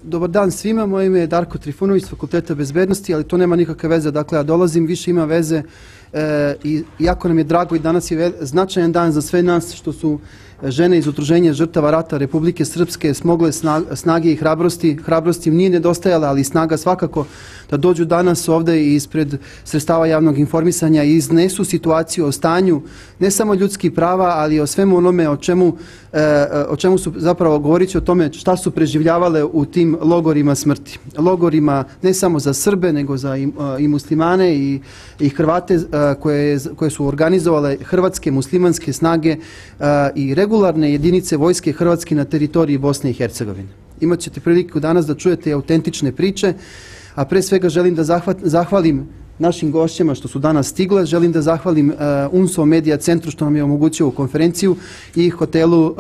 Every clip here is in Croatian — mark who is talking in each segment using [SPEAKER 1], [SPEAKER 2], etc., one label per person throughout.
[SPEAKER 1] Dobar dan svima, moje ime je Darko Trifunović s Fakulteta bezbednosti, ali to nema nikakve veze, dakle ja dolazim, više ima veze i jako nam je drago i danas je značajan dan za sve nas što su žene iz Udruženja žrtava rata Republike Srpske smogle snage i hrabrosti. Hrabrosti im nije nedostajala, ali snaga svakako da dođu danas ovde i ispred sredstava javnog informisanja i iznesu situaciju o stanju ne samo ljudskih prava, ali o svemu onome o čemu su zapravo govorit o tome šta su preživljavale u tim logorima smrti. Logorima ne samo za Srbe, nego za i muslimane i Hrvate koje su organizovale hrvatske muslimanske snage i regularne jedinice vojske Hrvatske na teritoriji Bosne i Hercegovine. Imat ćete priliku danas da čujete autentične priče, a pre svega želim da zahvalim našim gošćama što su danas stigle, želim da zahvalim UNSO Media Centru što nam je omogućio konferenciju i hotelu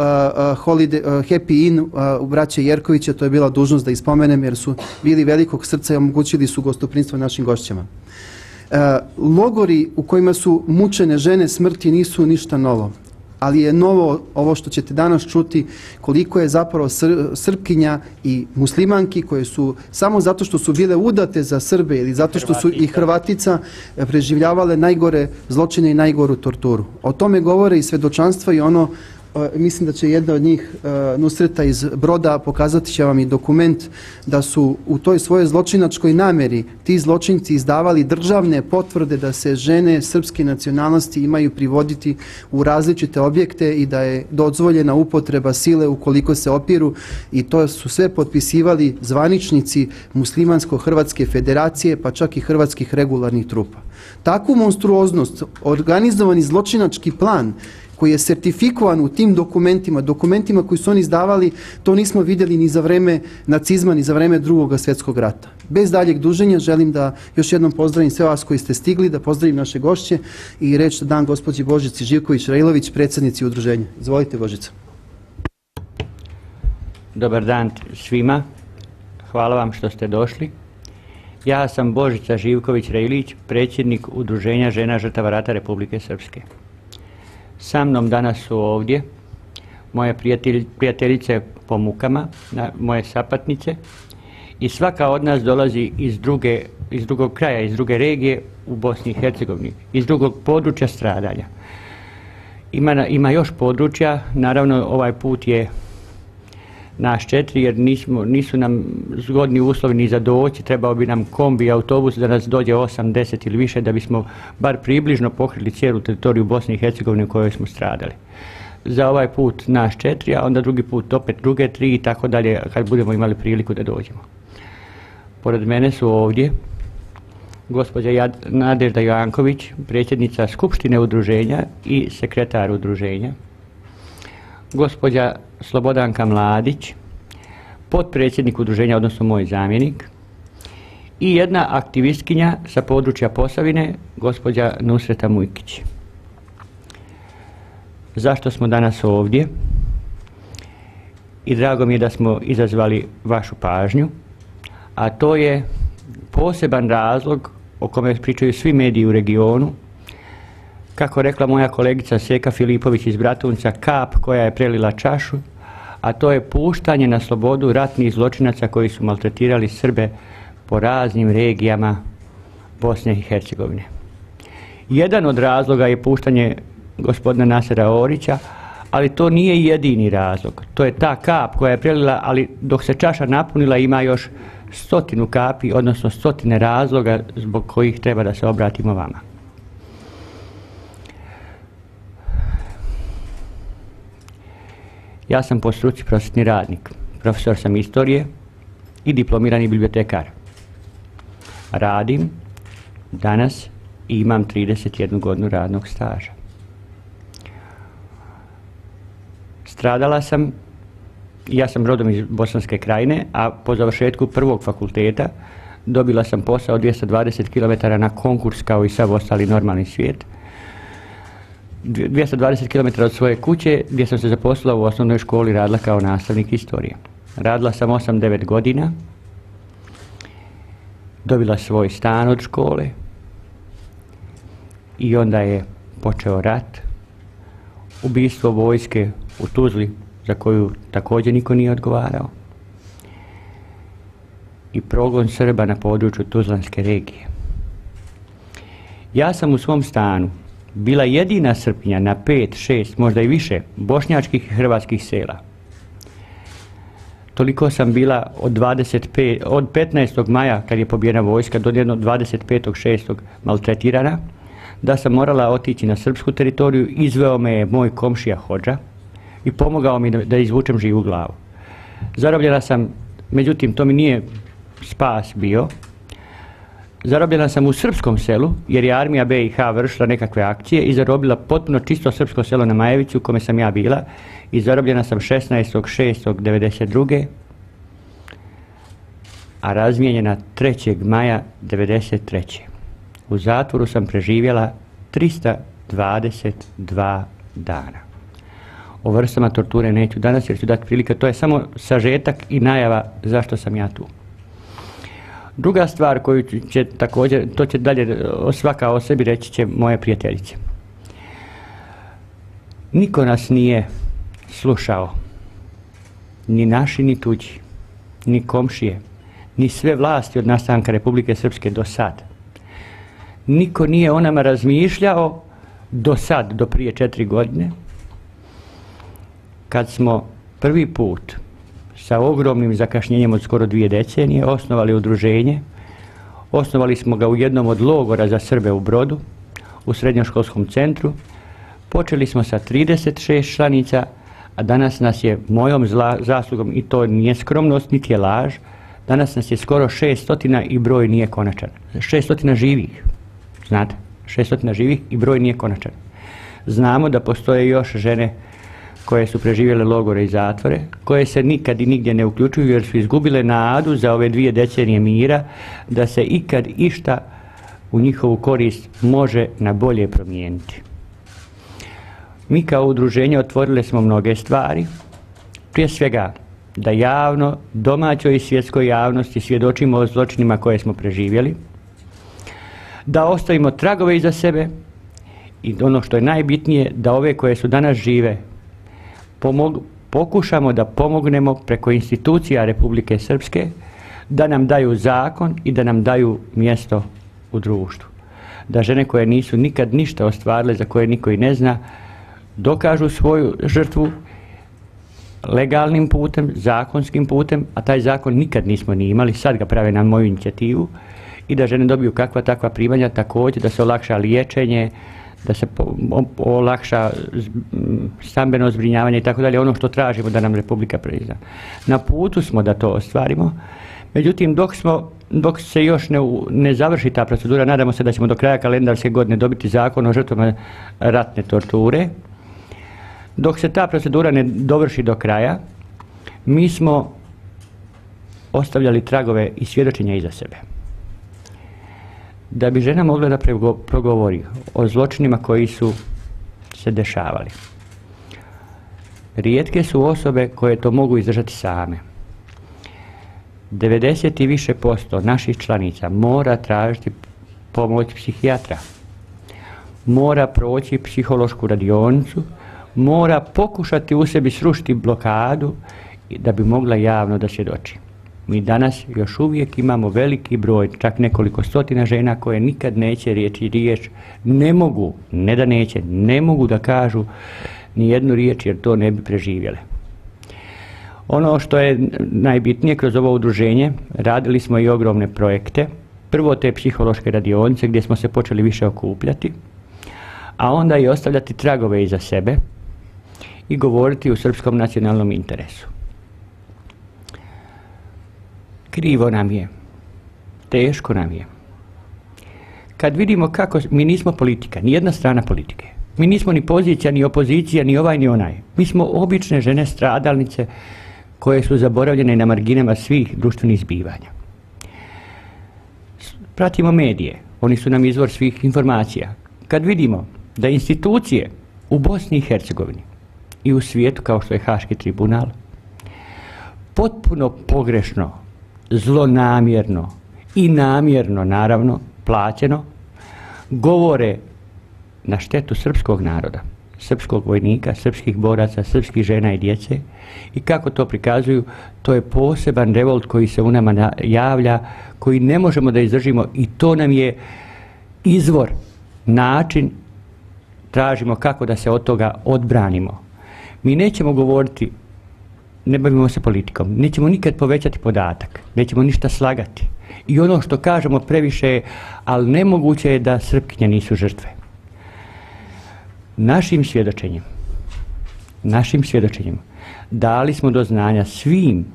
[SPEAKER 1] Happy Inn u braće Jerkovića, to je bila dužnost da ispomenem jer su bili velikog srca i omogućili su gostoprimstvo našim gošćama. Logori u kojima su mučene žene smrti nisu ništa novo, ali je novo ovo što ćete danas čuti koliko je zapravo Srpkinja i muslimanki koje su samo zato što su bile udate za Srbe ili zato što su i Hrvatica preživljavale najgore zločine i najgoru torturu. O tome govore i svedočanstva i ono, mislim da će jedna od njih, Nusreta iz Broda, pokazati će vam i dokument da su u toj svojoj zločinačkoj nameri ti zločinci izdavali državne potvrde da se žene srpske nacionalnosti imaju privoditi u različite objekte i da je dozvoljena upotreba sile ukoliko se opiru, i to su sve potpisivali zvaničnici Muslimansko-Hrvatske federacije, pa čak i hrvatskih regularnih trupa. Takvu monstruoznost, organizovani zločinački plan koji je sertifikovan u tim dokumentima koji su oni izdavali, to nismo vidjeli ni za vreme nacizma, ni za vreme Drugog svjetskog rata. Bez daljeg duženja želim da još jednom pozdravim sve vas koji ste stigli, da pozdravim naše gošće i reč da dam gospođi Božici Živković-Rejlović, predsjednici udruženja. Izvolite, Božica.
[SPEAKER 2] Dobar dan svima. Hvala vam što ste došli. Ja sam Božica Živković-Rejlić, predsjednik Udruženja žena žrtava rata Republike Srpske. Sa mnom danas su ovdje moje prijateljice po mukama, moje sapatnice, i svaka od nas dolazi iz drugog kraja, iz druge regije u Bosni i Hercegovini, iz drugog područja stradanja. Ima još područja, naravno ovaj put je naš 4 jer nisu nam zgodni uslovi ni za doći, trebao bi nam kombi i autobus da nas dođe 8, 10 ili više da bismo bar približno pokrili cijelu teritoriju Bosne i Hercegovine u kojoj smo stradali. Za ovaj put naš 4, a onda drugi put opet druge 3 i tako dalje kad budemo imali priliku da dođemo. Pored mene su ovdje gospođa Nadežda Janković, predsjednica Skupštine udruženja i sekretar udruženja, gospođa Slobodanka Mladić, potpredsjednik udruženja, odnosno moj zamjenik, i jedna aktivistkinja sa područja Posavine, gospođa Nusreta Mujkić. Zašto smo danas ovdje? I drago mi je da smo izazvali vašu pažnju, a to je poseban razlog o kome pričaju svi mediji u regionu. Kako rekla moja kolegica Seka Filipović iz Bratunca, kap koja je prelila čašu, a to je puštanje na slobodu ratnih zločinaca koji su maltretirali Srbe po raznim regijama Bosne i Hercegovine. Jedan od razloga je puštanje gospodina Nasera Orića, ali to nije jedini razlog. To je ta kap koja je prelila, ali dok se čaša napunila ima još 100 kapi, odnosno 100 razloga zbog kojih treba da se obratimo vama. Ja sam po struci prosvetni radnik, profesor sam istorije i diplomirani bibliotekar. Radim danas i imam 31 godinu radnog staža. Stradala sam, ja sam rodom iz Bosanske Krajine, a po završetku prvog fakulteta dobila sam posao 220 km na konkurs kao i sav ostali normalni svijet. 220 km od svoje kuće gdje sam se zaposlila u osnovnoj školi, radila kao nastavnik istorije. Radila sam 8-9 godina, dobila svoj stan od škole i onda je počeo rat, ubistvo vojske u Tuzli za koju također niko nije odgovarao. i progon Srba na području Tuzlanske regije. Ja sam u svom stanu bila jedina Srpkinja na 5, 6, možda i više bošnjačkih i hrvatskih sela. Toliko sam bila od 15. maja kad je pobijena vojska do 25.6. maltretirana, da sam morala otići na srpsku teritoriju. Izveo me je moj komšija Hodža i pomogao mi da izvučem živu glavu. Zarobljena sam, međutim to mi nije spas bio. Zarobljena sam u srpskom selu jer je armija BiH vršila nekakve akcije i zarobila potpuno čisto srpsko selo na Majevici u kome sam ja bila i zarobljena sam 16.6.1992. a razmijenjena 3. maja 1993. U zatvoru sam preživjela 322 dana. O vrstama torture neću danas jer ću dati prilike, to je samo sažetak i najava zašto sam ja tu. Druga stvar koju će također, to će dalje svaka o sebi reći će moje prijateljice. Niko nas nije slušao, ni naši ni tuđi, ni komšije, ni sve vlasti od nastanka Republike Srpske do sad. Niko nije o nama razmišljao do sad, do prije 4 godine, kad smo prvi put sa ogromnim zakašnjenjem od skoro 2 decenije osnovali udruženje. Osnovali smo ga u jednom od logora za Srbe u Brodu, u srednjoškolskom centru. Počeli smo sa 36 članica, a danas nas je mojom zaslugom, i to nije skromnost, niti je laž, danas nas je skoro 600 i broj nije konačan. 600 živih, znate, 600 živih i broj nije konačan. Znamo da postoje još žene koje su preživjele logore i zatvore, koje se nikad i nigdje ne uključuju jer su izgubile nadu za ove 2 decenije mira da se ikad išta u njihovu korist može na bolje promijeniti. Mi kao udruženje otvorili smo mnoge stvari, prije svega da javno, domaćoj i svjetskoj javnosti svjedočimo o zločinima koje smo preživjeli, da ostavimo tragove iza sebe i ono što je najbitnije, da ove koje su danas žive pokušamo da pomognemo preko institucija Republike Srpske da nam daju zakon i da nam daju mjesto u društvu. Da žene koje nisu nikad ništa ostvarile, za koje niko i ne zna, dokažu svoju žrtvu legalnim putem, zakonskim putem, a taj zakon nikad nismo ni imali, sad ga prave na moju inicijativu, i da žene dobiju kakva takva primanja, također da se olakša liječenje, da se olakša stambeno zbrinjavanje i tako dalje, ono što tražimo da nam Republika prizna. Na putu smo da to ostvarimo, međutim dok se još ne završi ta procedura, nadamo se da ćemo do kraja kalendarske godine dobiti zakon o žrtvama ratne torture. Dok se ta procedura ne dovrši do kraja, mi smo ostavljali tragove i svjedočenja iza sebe. Da bi žena mogla da progovori o zločinima koji su se dešavali. Rijetke su osobe koje to mogu izdržati same. 90 i više % naših članica mora tražiti pomoć psihijatra, mora proći psihološku radionicu, mora pokušati u sebi srušiti blokadu da bi mogla javno da svjedoči. Mi danas još uvijek imamo veliki broj, čak nekoliko stotina žena koje nikad neće riječ, ne mogu, ne da neće, ne mogu da kažu ni jednu riječ jer to ne bi preživjele. Ono što je najbitnije kroz ovo udruženje, radili smo i ogromne projekte. Prvo te psihološke radionice gdje smo se počeli više okupljati, a onda i ostavljati tragove iza sebe i govoriti u srpskom nacionalnom interesu. Krivo nam je, teško nam je. Kad vidimo kako, mi nismo politika, ni jedna strana politike. Mi nismo ni pozicija, ni opozicija, ni ovaj, ni onaj. Mi smo obične žene stradalnice koje su zaboravljene na marginama svih društvenih zbivanja. Pratimo medije, oni su nam izvor svih informacija. Kad vidimo da institucije u Bosni i Hercegovini i u svijetu kao što je Haški tribunal potpuno pogrešno, zlonamjerno i namjerno, naravno, plaćeno, govore na štetu srpskog naroda, srpskog vojnika, srpskih boraca, srpskih žena i djece. I kako to prikazuju, to je poseban revolt koji se u nama javlja, koji ne možemo da izdržimo i to nam je izvor, način, tražimo kako da se od toga odbranimo. Mi nećemo govoriti, ne bavimo se politikom, nećemo nikad povećati podatak, nećemo ništa slagati. I ono što kažemo previše je, ali nemoguće je da Srpkinje nisu žrtve. Našim svjedočenjem dali smo do znanja svim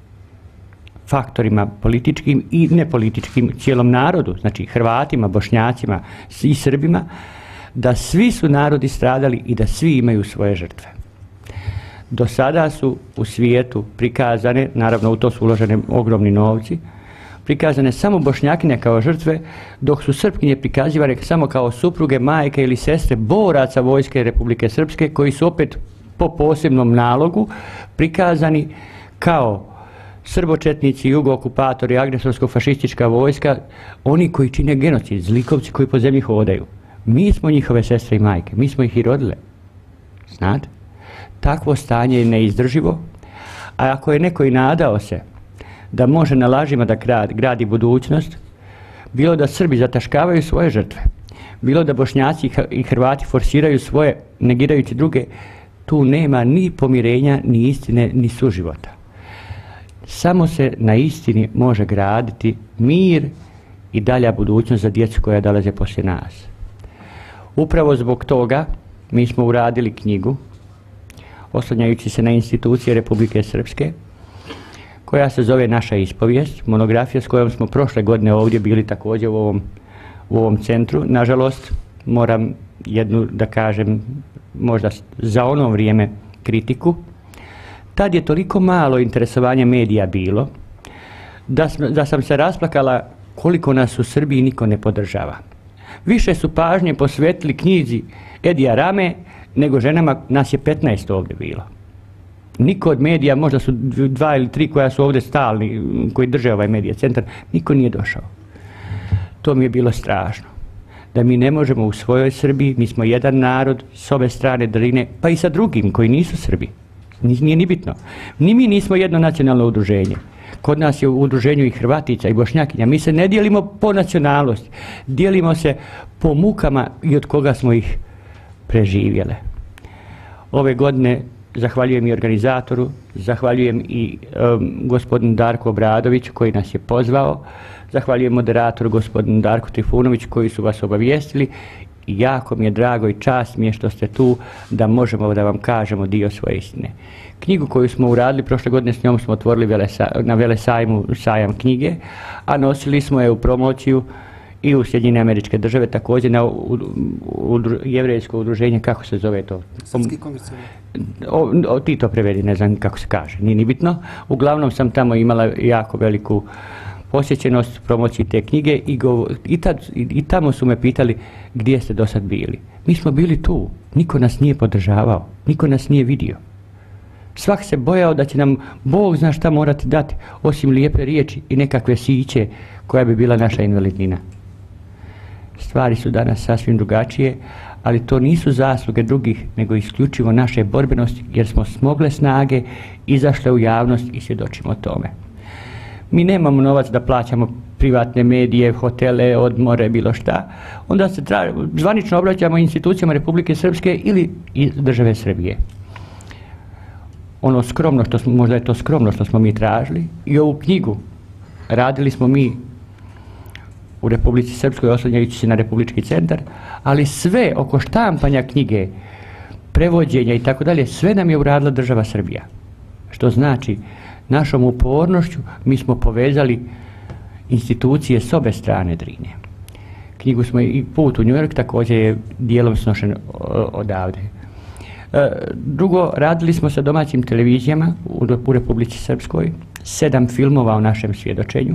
[SPEAKER 2] faktorima političkim i nepolitičkim, cijelom narodu, znači Hrvatima, Bošnjacima i Srbima, da svi su narodi stradali i da svi imaju svoje žrtve. Do sada su u svijetu prikazane, naravno u to su uložene ogromni novci, prikazane samo Bošnjakinje kao žrtve, dok su Srpkinje prikazivane samo kao supruge, majke ili sestre boraca vojske Republike Srpske, koji su opet po posebnom nalogu prikazani kao srbočetnici, jugo-okupatori, agresorsko-fašistička vojska, oni koji čine genocid, zlikovci koji po zemlji hodaju. Mi smo njihove sestre i majke, mi smo ih i rodile. Znate? Takvo stanje je neizdrživo, a ako je neko i nadao se da može na lažima da gradi budućnost, bilo da Srbi zataškavaju svoje žrtve, bilo da Bošnjaci i Hrvati forsiraju svoje, negirajući druge, tu nema ni pomirenja, ni istine, ni suživota. Samo se na istini može graditi mir i dalja budućnost za djecu koja dolaze poslije nas. Upravo zbog toga mi smo uradili knjigu, oslanjajući se na institucije Republike Srpske, koja se zove Naša ispovijest, monografija s kojom smo prošle godine ovdje bili također u ovom centru. Nažalost, moram jednu da kažem, možda za ono vrijeme kritiku. Tad je toliko malo interesovanja medija bilo, da sam se rasplakala koliko nas u Srbiji niko ne podržava. Više su pažnje posvetili knjizi Edija Rame nego ženama, nas je 15 ovdje bilo. Niko od medija, možda su 2 ili 3 koja su ovdje stalni, koji drže ovaj medija centar, niko nije došao. To mi je bilo strašno. Da mi ne možemo u svojoj Srbiji, mi smo jedan narod s ove strane Drine, pa i sa drugim koji nisu Srbi. Nije ni bitno. Ni mi nismo jedno nacionalno udruženje. Kod nas je u udruženju i Hrvatica i Bošnjakinja. Mi se ne dijelimo po nacionalnosti, dijelimo se po mukama i od koga smo ih preživjele. Ove godine zahvaljujem i organizatoru, zahvaljujem i gospodinu Darku Obradoviću koji nas je pozvao, zahvaljujem moderatoru gospodinu Darku Trifunoviću koji su vas obavijestili i jako mi je drago i čast mi je što ste tu da možemo da vam kažemo dio svoje istine. Knjigu koju smo uradili prošle godine, s njom smo otvorili na velesajmu sajam knjige, a nosili smo je u promociju i u Sjedinjene Američke Države, također na jevrejsko udruženje, kako se zove to?
[SPEAKER 1] Srpski kongres.
[SPEAKER 2] Ti to prevedi, ne znam kako se kaže, nije ni bitno. Uglavnom sam tamo imala jako veliku posjećenost promociji te knjige i tamo su me pitali gdje ste do sad bili. Mi smo bili tu, niko nas nije podržavao, niko nas nije vidio. Svak se bojao da će nam Bog zna šta morati dati, osim lijepe riječi i nekakve siće koja bi bila naša invalidnina. Stvari su danas sasvim drugačije, ali to nisu zasluge drugih, nego isključivo naše borbenosti, jer smo smogle snage, izašle u javnost i svjedočimo tome. Mi nemamo novac da plaćamo privatne medije, hotele, odmore, bilo šta. Onda se zvanično obraćamo institucijama Republike Srpske ili države Srbije. Ono skromno što smo, možda je to skromno što smo mi tražili, i ovu knjigu radili smo mi u Republici Srpskoj oslanjajući se na Republički centar, ali sve oko štampanja knjige, prevođenja i tako dalje, sve nam je uradila država Srbija. Što znači, našom upornošću mi smo povezali institucije s obe strane Drine. Knjigu smo i put u New York također je dijelom snošen odavde. Drugo, radili smo sa domaćim televizijama u Republici Srpskoj, 7 filmova o našem svjedočenju.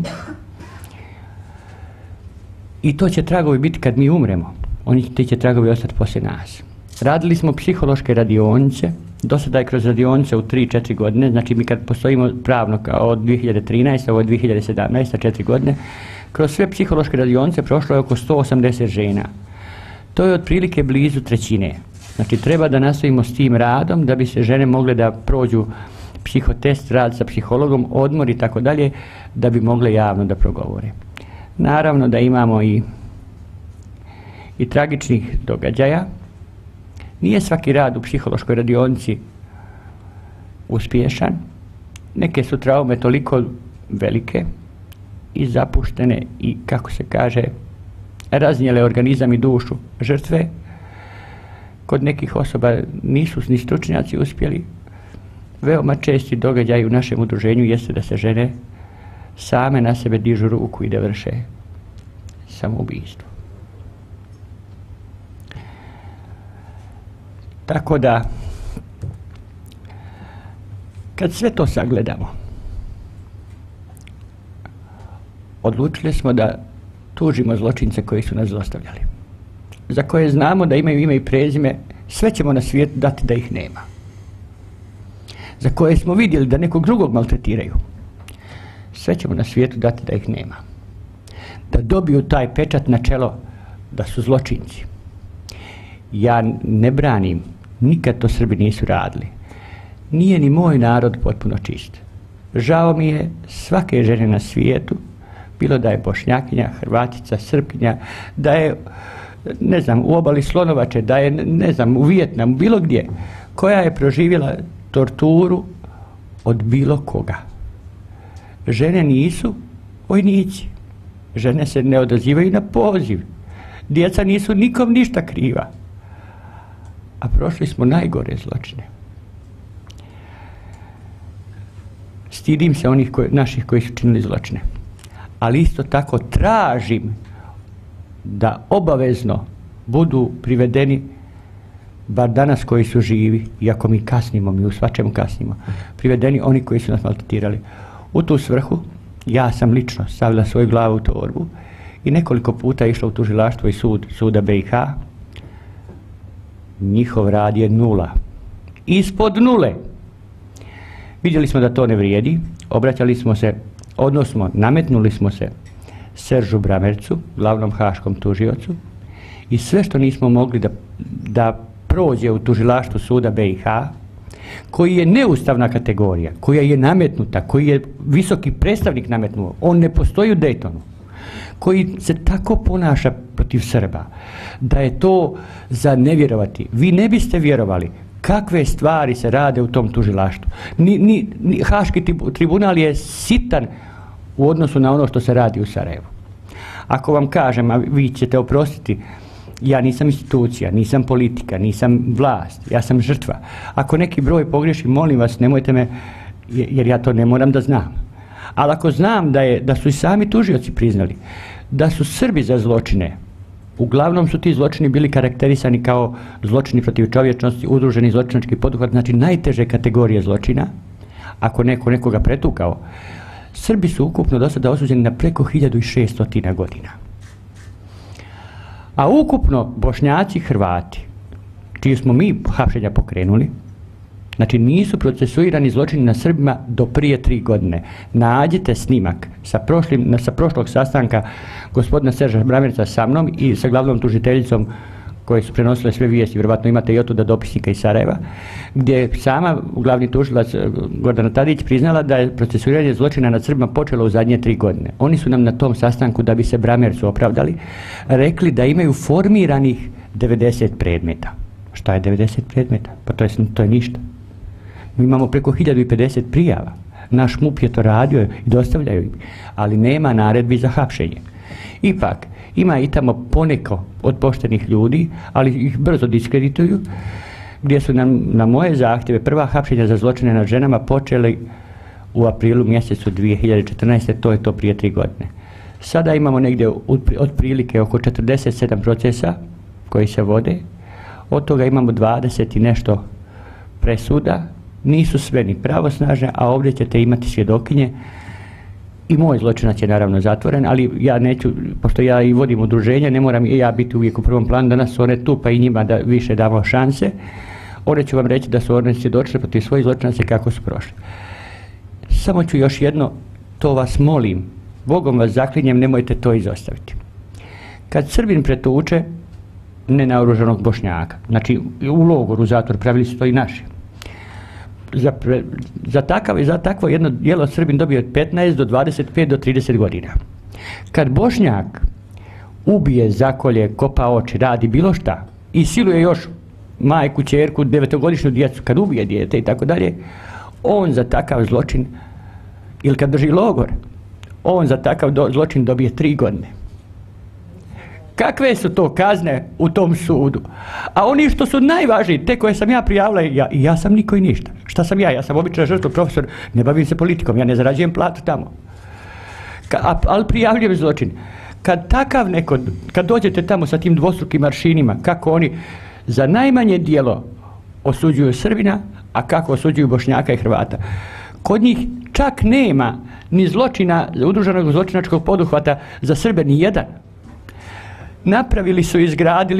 [SPEAKER 2] I to će tragovi biti kad mi umremo. Ti će tragovi ostati poslije nas. Radili smo psihološke radionice, do sada je kroz radionice u 3-4 godine, znači mi kad postojimo pravno od 2013. ovo je 2017. 4 godine, kroz sve psihološke radionice prošlo je oko 180 žena. To je otprilike blizu trećine. Znači, treba da nastavimo s tim radom da bi se žene mogle da prođu psihotest, rad sa psihologom, odmor i tako dalje, da bi mogle javno da progovore. Naravno da imamo i tragičnih događaja. Nije svaki rad u psihološkoj radionici uspješan. Neke su traume toliko velike i zapuštene i, kako se kaže, raznijele organizam i dušu žrtve. Kod nekih osoba nisu ni stručnjaci uspjeli. Veoma česti događaj u našem udruženju jeste da se žene same na sebe dižu ruku i da vrše samoubistvo. Tako da, kad sve to sagledamo, odlučili smo da tužimo zločince koji su nas zlostavljali, za koje znamo da imaju ime i prezime, sve ćemo na svijetu dati da ih nema. Za koje smo vidjeli da nekog drugog maltretiraju, sve ćemo na svijetu dati da ih nema. Da dobiju taj pečat na čelo da su zločinci. Ja ne branim, nikad to Srbi nisu radili. Nije ni moj narod potpuno čist. Žao mi je svake žene na svijetu, bilo da je Bošnjakinja, Hrvatica, Srpkinja, da je, ne znam, u obali Slonovače, da je, ne znam, u Vijetnamu, bilo gdje, koja je proživjela torturu od bilo koga. Žene nisu vojnici. Žene se ne odazivaju na poziv. Djeca nisu nikom ništa kriva. A prošli smo najgore zločine. Stidim se onih naših koji su činili zločine. Ali isto tako tražim da obavezno budu privedeni, bar danas koji su živi, iako mi kasnimo, mi u svačemu kasnimo, privedeni oni koji su nas maltretirali. U tu svrhu ja sam lično stavila svoju glavu u torbu i nekoliko puta išla u tužilaštvo i suda BiH. Njihov rad je nula. Ispod nule. Vidjeli smo da to ne vrijedi. Obraćali smo se, odnosno nametnuli smo se Seržu Bramercu, glavnom haškom tužiocu, i sve što nismo mogli da prođe u tužilaštvu suda BiH, koji je neustavna kategorija, koja je nametnuta, koji je visoki predstavnik nametnuo, on ne postoji u Daytonu, koji se tako ponaša protiv Srba, da je to za ne vjerovati. Vi ne biste vjerovali kakve stvari se rade u tom tužilaštvu. Haški tribunal je sitan u odnosu na ono što se radi u Sarajevu. Ako vam kažem, a vi ćete oprostiti, ja nisam institucija, nisam politika, nisam vlast, ja sam žrtva. Ako neki broj pogriješi, molim vas, nemojte me, jer ja to ne moram da znam. Ali ako znam da su i sami tužioci priznali da su Srbi za zločine, uglavnom su ti zločini bili karakterisani kao zločini protiv čovječnosti, udruženi zločinački poduhvat, znači najteže kategorije zločina. Ako nekoga pretukao, Srbi su ukupno do sada osuđeni na preko 1600 godina. A ukupno Bošnjaci, Hrvati, čiji smo mi hapšenja pokrenuli, znači nisu procesuirani zločini na Srbima do prije 3 godine. Nađite snimak sa prošlog sastanka gospodina Serža Bramerca sa mnom i sa glavnom tužiteljicom koje su prenosile sve vijesti, vjerovatno imate i otuda dopisnika iz Sarajeva, gdje je sama glavni tužilac Gordana Tadić priznala da je procesuiranje zločina nad Srbima počelo u zadnje 3 godine. Oni su nam na tom sastanku, da bi se Bramercu opravdali, rekli da imaju formiranih 90 predmeta. Šta je 90 predmeta? Pa to je ništa. Mi imamo preko 1050 prijava. Naš MUP je to radio i dostavljaju im, ali nema naredbi za hapšenje. Ipak, ima i tamo poneko od poštenih ljudi, ali ih brzo diskredituju, gdje su nam na moje zahtjeve prva hapšenja za zločine nad ženama počeli u aprilu mjesecu 2014. To je to prije 3 godine. Sada imamo negdje otprilike oko 47 procesa koji se vode, od toga imamo 20 i nešto presuda, nisu sve ni pravosnažne, a ovdje ćete imati svjedokinje. I moj zločinac je naravno zatvoren, ali ja neću, pošto ja i vodim udruženje, ne moram i ja biti uvijek u prvom planu, danas su one tu, pa i njima da više damo šanse. One ću vam reći da su one svjedočile protiv svojih zločinaca kako su prošli. Samo ću još jedno, to vas molim, Bogom vas zaklinjem, nemojte to izostaviti. Kad Srbin pretuče nenaoružanog Bošnjaka. Znači, u logoru, u zatvor, pravili su to i naši. Za takvo jedno djelo Srbin dobio od 15 do 25 do 30 godina. Kad Bošnjak ubije, zakolje, kopa oči, radi bilo šta i siluje još majku, ćerku, 9-godišnju djecu, kad ubije dijete i tako dalje, on za takav zločin, ili kad drži logor, on za takav zločin dobije 3 godine. Kakve su to kazne u tom sudu? A oni što su najvažniji, te koje sam ja prijavila, ja sam niko i ništa. Šta sam ja? Ja sam obična žrtva, profesor, ne bavim se politikom, ja ne zarađujem platu tamo. Ali prijavljujem zločin. Kad takav neko, kad dođete tamo sa tim dvostrukim aršinima, kako oni za najmanje djelo osuđuju Srbina, a kako osuđuju Bošnjaka i Hrvata. Kod njih čak nema ni zločina, udruženog zločinačkog poduhvata za Srbe, ni jedan. Napravili su i izgradili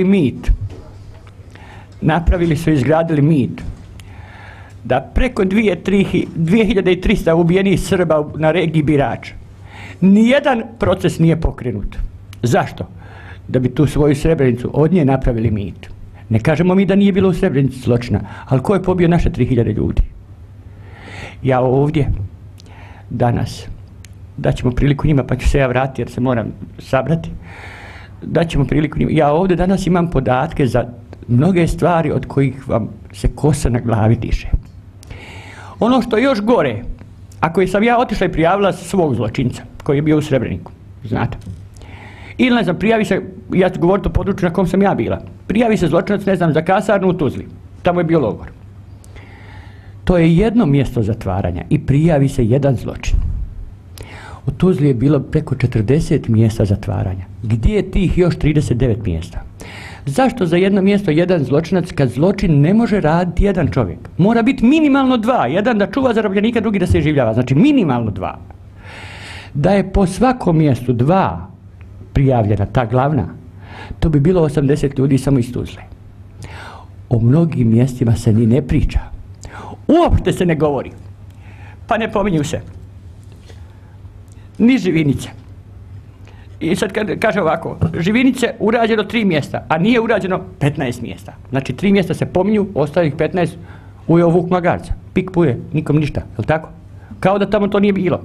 [SPEAKER 2] mit da preko 2300 ubijenih Srba na regiji Birač nijedan proces nije pokrenut. Zašto? Da bi tu svoju Srebrenicu od nje napravili mit. Ne kažemo mi da nije bilo u Srebrenici zločina, ali ko je pobio naše 3000 ljudi? Ja ovdje danas daćemo priliku njima, pa ću se ja vratiti jer se moram sabrati. Daćemo priliku njima. Ja ovdje danas imam podatke za mnoge stvari od kojih vam se kosa na glavi diže. Ono što je još gore, ako sam ja otišla i prijavila svog zločinca koji je bio u Srebreniku, znate. Ili ne znam, prijavi se, ja ću govoriti o području na kom sam ja bila, prijavi se zločinac, ne znam, za kasarnu u Tuzli, tamo je bio logor. To je jedno mjesto zatvaranja i prijavi se jedan zločin. U Tuzli je bilo preko 40 mjesta zatvaranja. Gdje je tih još 39 mjesta? Zašto za jedno mjesto jedan zločinac, kad zločin ne može raditi jedan čovjek? Mora biti minimalno 2, jedan da čuva zarobljenika, drugi da se iživljava, znači minimalno 2. Da je po svakom mjestu 2 prijavljena, ta glavna, to bi bilo 80 ljudi samo iz Tuzle. O mnogim mjestima se ni ne priča. Uopšte se ne govori. Pa ne pominju se ni Živinice. I sad kaže ovako, Živinice urađeno 3 mjesta, a nije urađeno 15 mjesta. Znači 3 mjesta se pominju, ostalih 15 ujeo vuk magarca. Pik puje, nikom ništa, je li tako? Kao da tamo to nije bilo.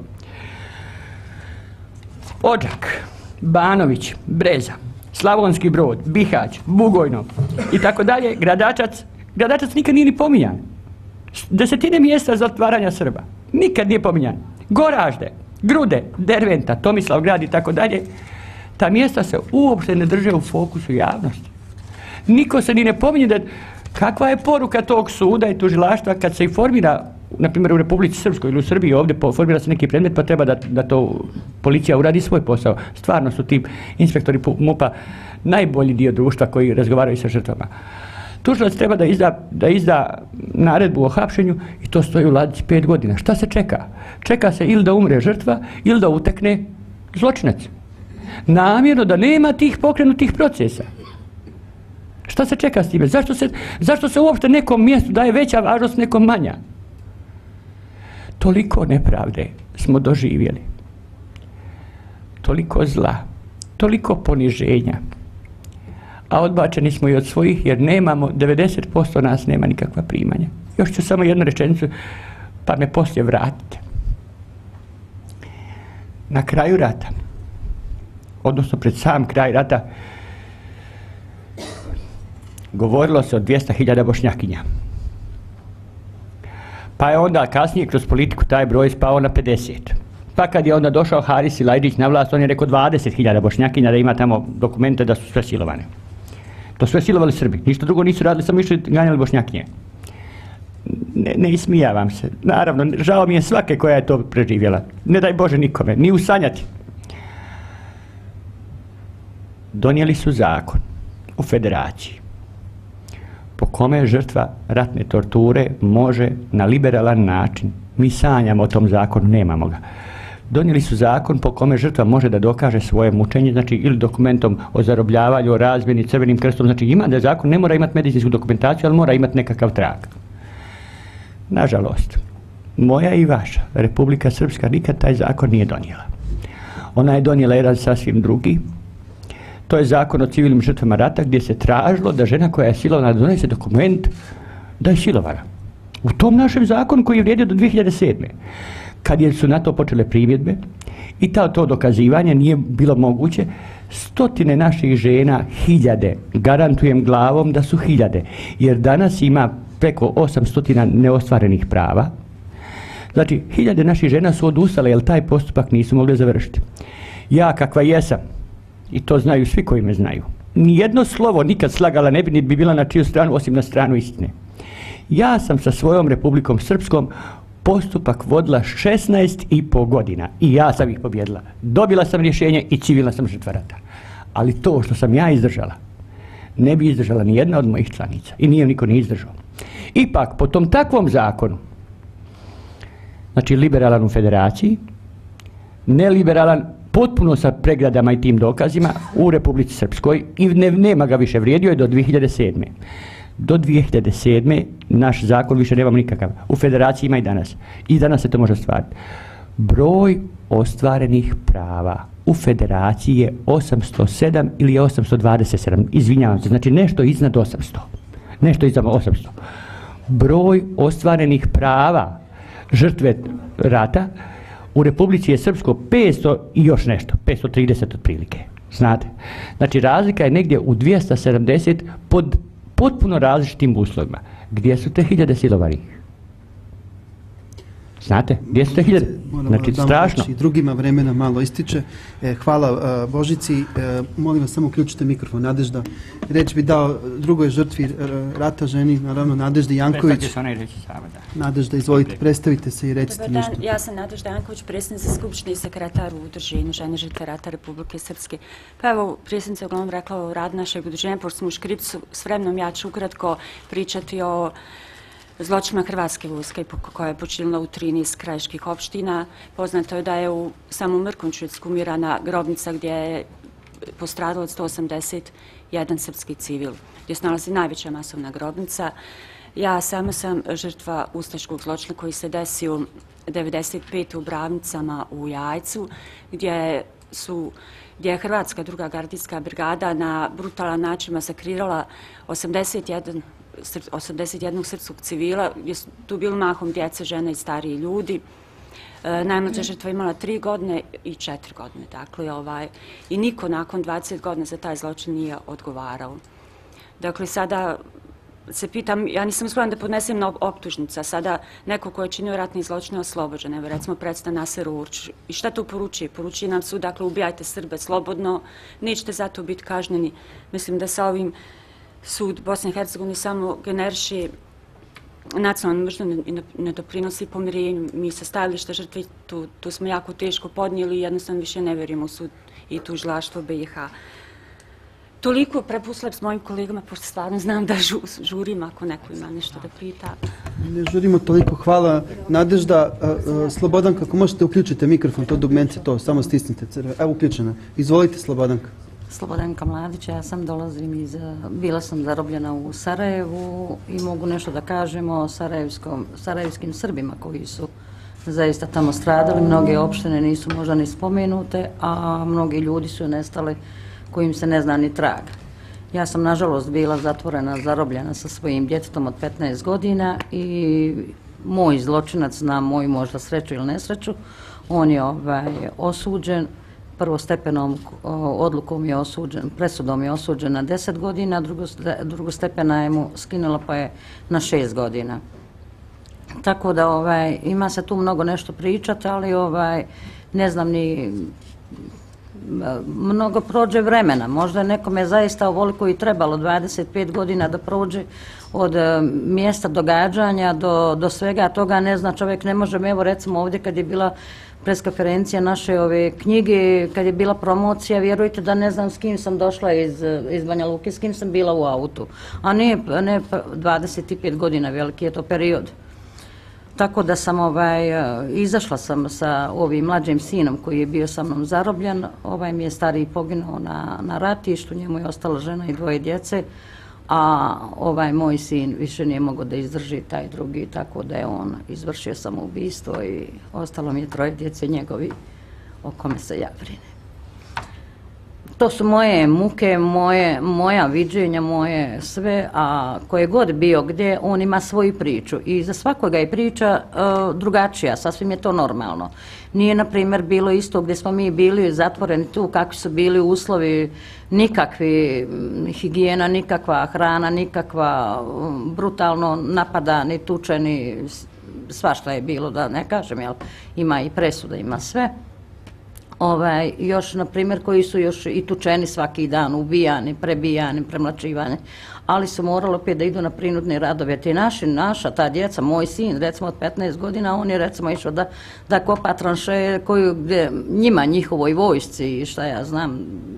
[SPEAKER 2] Odžak, Banović, Breza, Slavonski Brod, Bihać, Bugojno i tako dalje, Gradačac. Gradačac nikad nije ni pominjan. 10 mjesta zatvaranja Srba. Nikad nije pominjan. Goražde, Grude, Derventa, Tomislavgrad i tako dalje. Ta mjesta se uopšte ne drže u fokusu javnosti. Niko se ni ne pominje da kakva je poruka tog suda i tužilaštva kad se i formira, na primjer u Republici Srpskoj ili u Srbiji ovdje formira se neki predmet pa treba da to policija uradi svoj posao. Stvarno su ti inspektori MUP-a najbolji dio društva koji razgovaraju sa žrtvama. Tužilac treba da izda naredbu o hapšenju i to stoji u ladici 5 godina. Šta se čeka? Čeka se ili da umre žrtva ili da utekne zločinac. Namjerno da nema tih pokrenutih procesa. Šta se čeka s time? Zašto se uopšte nekom mjestu daje veća važnost, nekom manja? Toliko nepravde smo doživjeli. Toliko zla, toliko poniženja. A odbačeni smo i od svojih jer nemamo, 90% nas nema nikakva primanja. Još ću samo jednu rečenicu, pa me poslije vratite. Na kraju rata, odnosno pred sam kraj rata, govorilo se o 200.000 Bošnjakinja. Pa je onda kasnije kroz politiku taj broj spao na 50. Pa kad je onda došao Haris Silajđić na vlast, on je rekao 20.000 Bošnjakinja, da ima tamo dokumente da su sve silovane. To sve silovali Srbi, ništa drugo nisu radili, samo išli ganjali Bošnjakinje. Ne ismijavam se, naravno, žao mi je svake koja je to preživjela. Ne daj Bože nikome, ni usanjati. Donijeli su zakon u federaciji po kome žrtva ratne torture može na liberalan način, mi sanjamo o tom zakonu, nemamo ga. Donijeli su zakon po kome žrtva može da dokaže svoje mučenje, znači ili dokumentom o zarobljavanju, o razmjeni, Crvenim krstom, znači ima da zakon ne mora imati medicinsku dokumentaciju, ali mora imati nekakav trag. Nažalost, moja i vaša Republika Srpska nikad taj zakon nije donijela. Ona je donijela jedan sasvim drugi. to je zakon o civilnim žrtvama rata gdje se tražilo da žena koja je silovana donese dokument da je silovana. U tom našem zakonu koji je vrijedio do 2007. Kad su na to počele primjedbe i to dokazivanje nije bilo moguće, stotine naših žena, hiljade, garantujem glavom da su hiljade, jer danas ima preko 800 neostvarenih prava. Znači, hiljade naših žena su odustale jer taj postupak nisu mogli završiti. Ja kakva jesam, i to znaju svi koji me znaju, nijedno slovo nikad slagala ne bi bila na čiju stranu osim na stranu istine. Ja sam sa svojom Republikom Srpskom postupak vodila 16,5 godina i ja sam ih pobjedila. Dobila sam rješenje i civilna sam žrtva rata. Ali to što sam ja izdržala, ne bi izdržala ni jedna od mojih članica i nije niko ni izdržao. Ipak, po tom takvom zakonu, znači liberalan u federaciji, neliberalan potpuno sa pregradama i tim dokazima u Republici Srpskoj i nema ga više, vrijedio je do 2007. Do 2007. naš zakon više nemamo nikakav. U federaciji ima i danas. I danas se to može ostvariti. Broj ostvarenih prava u federaciji je 807 ili 827. Izvinjavam se, znači nešto iznad 800. Nešto iznad 800. Broj ostvarenih prava žrtve rata u Republici je Srpsko 500 i još nešto. 530 otprilike. Znate? Znači razlika je negdje u 270 pod potpuno različitim uslovima. Gdje su te hiljade silovanih? Znate? Gdje su te hiljade? Znači, strašno.
[SPEAKER 1] Drugima vremena malo ističe. Hvala Božici. Molim vas, samo uključite mikrofon. Nadežda. Reč bi dao drugoj žrtvi rata, ženi, naravno Nadeždi Janković. Nadežda, izvolite, predstavite se i recite nešto.
[SPEAKER 3] Dobar dan, ja sam Nadežda Janković, predsjednica Skupštine i sekretar u Udruženju žene žrtve rata Republike Srpske. Pa evo, predsjednica je uglavnom rekla o radu našeg udruženja, pošto smo u škripcu, s vremenom ja ću ukratko pričati o zločinima Hrvatske vojske koja je počinila u 13 krajiških opština. Poznato je da je u samom Mrkonjiću ekshumirana grobnica gdje je postradalo 181 srpski civil, gdje se nalazi najveća masovna grobnica. Ja sama sam žrtva ustaškog zločina koji se desio 1995. u Bravnicama u Jajcu, gdje je Hrvatska druga gardijska brigada na brutalan način masakrirala 81 srpskog civila, gdje su tu bili mahom djece, žene i stariji ljudi. Najmlađa žrtva imala 3 godine i 4 godine. Dakle, i niko nakon 20 godina za taj zločin nije odgovarao. Dakle, sada se pitam, ja nisam sklona da podnesem na optužnica, sada neko ko je činio ratni zločin je oslobođen, evo recimo predstavnik Naser Urč. I šta to poručuje? Poručuje nam su, dakle, ubijajte Srbe slobodno, nećete zato biti kažnjeni. Mislim da sa ovim sud Bosne i Hercegovine samo generiše nacionalnu mržnju i ne doprinosi pomirenju. Mi sa stajališta žrtve tu smo jako teško podnijeli i jednostavno više ne vjerujemo u sud i tužilaštvo BiH. Toliko prepustila s mojim kolegama, pošto stvarno znam da žurim ako neko ima nešto da pita.
[SPEAKER 1] Ne žurimo toliko, hvala. Nadežda, Slobodanka, ako možete uključite mikrofon, to dugmence, to, samo stisnite. Evo uključena. Izvolite, Slobodanka.
[SPEAKER 4] Slobodanka Mladić, ja bila sam zarobljena u Sarajevu i mogu nešto da kažem o sarajevskim Srbima koji su zaista tamo stradali. Mnoge opštine nisu možda ni spomenute, a mnogi ljudi su nestali kojim se ne zna ni trag. Ja sam nažalost bila zatvorena, zarobljena sa svojim djetetom od 15 godina i moj zločinac, na moju možda sreću ili nesreću, on je osuđen. Prvostepenom odlukom je osuđen, presudom je osuđen na 10 godina, drugostepena je mu skinula pa je na 6 godina. Tako da ima se tu mnogo nešto pričati, ali ne znam ni mnogo prođe vremena. Možda je nekome zaista ovoliko i trebalo 25 godina da prođe od mjesta događanja do svega toga. Ne zna, čovjek ne može, evo recimo ovdje kad je bila preskonferencija naše ove knjige, kad je bila promocija, vjerujte da ne znam s kim sam došla iz Banja Luke, s kim sam bila u autu. A ne 25 godina, veliki je to period. Tako da sam izašla sam sa ovim mlađim sinom koji je bio sa mnom zarobljen. Mi je stariji poginuo na ratištu, njemu je ostala žena i 2 djece, a moj sin više nije mogao da izdrži taj drugi, tako da je on izvršio samoubistvo i ostalo mi je 3 djece njegovi o kome se ja brinem. To su moje muke, moja viđenja, moje sve, a koje god bio gdje, on ima svoju priču i za svakoga je priča drugačija, sasvim je to normalno. Nije, na primjer, bilo isto gdje smo mi bili zatvoreni tu, kakvi su bili uslovi, nikakvi higijena, nikakva hrana, nikakva brutalno napadani, tučeni, svašta je bilo, da ne kažem, jel, ima i presuda, ima sve. Još, na primjer, koji su još i tučeni svaki dan, ubijani, prebijani, premlačivani, ali su morali opet da idu na prinudne radove. Ti naša, ta djeca, moj sin, recimo od 15 godina, on je recimo išao da kopa tranšeje njima, njihovoj vojsci i šta ja znam,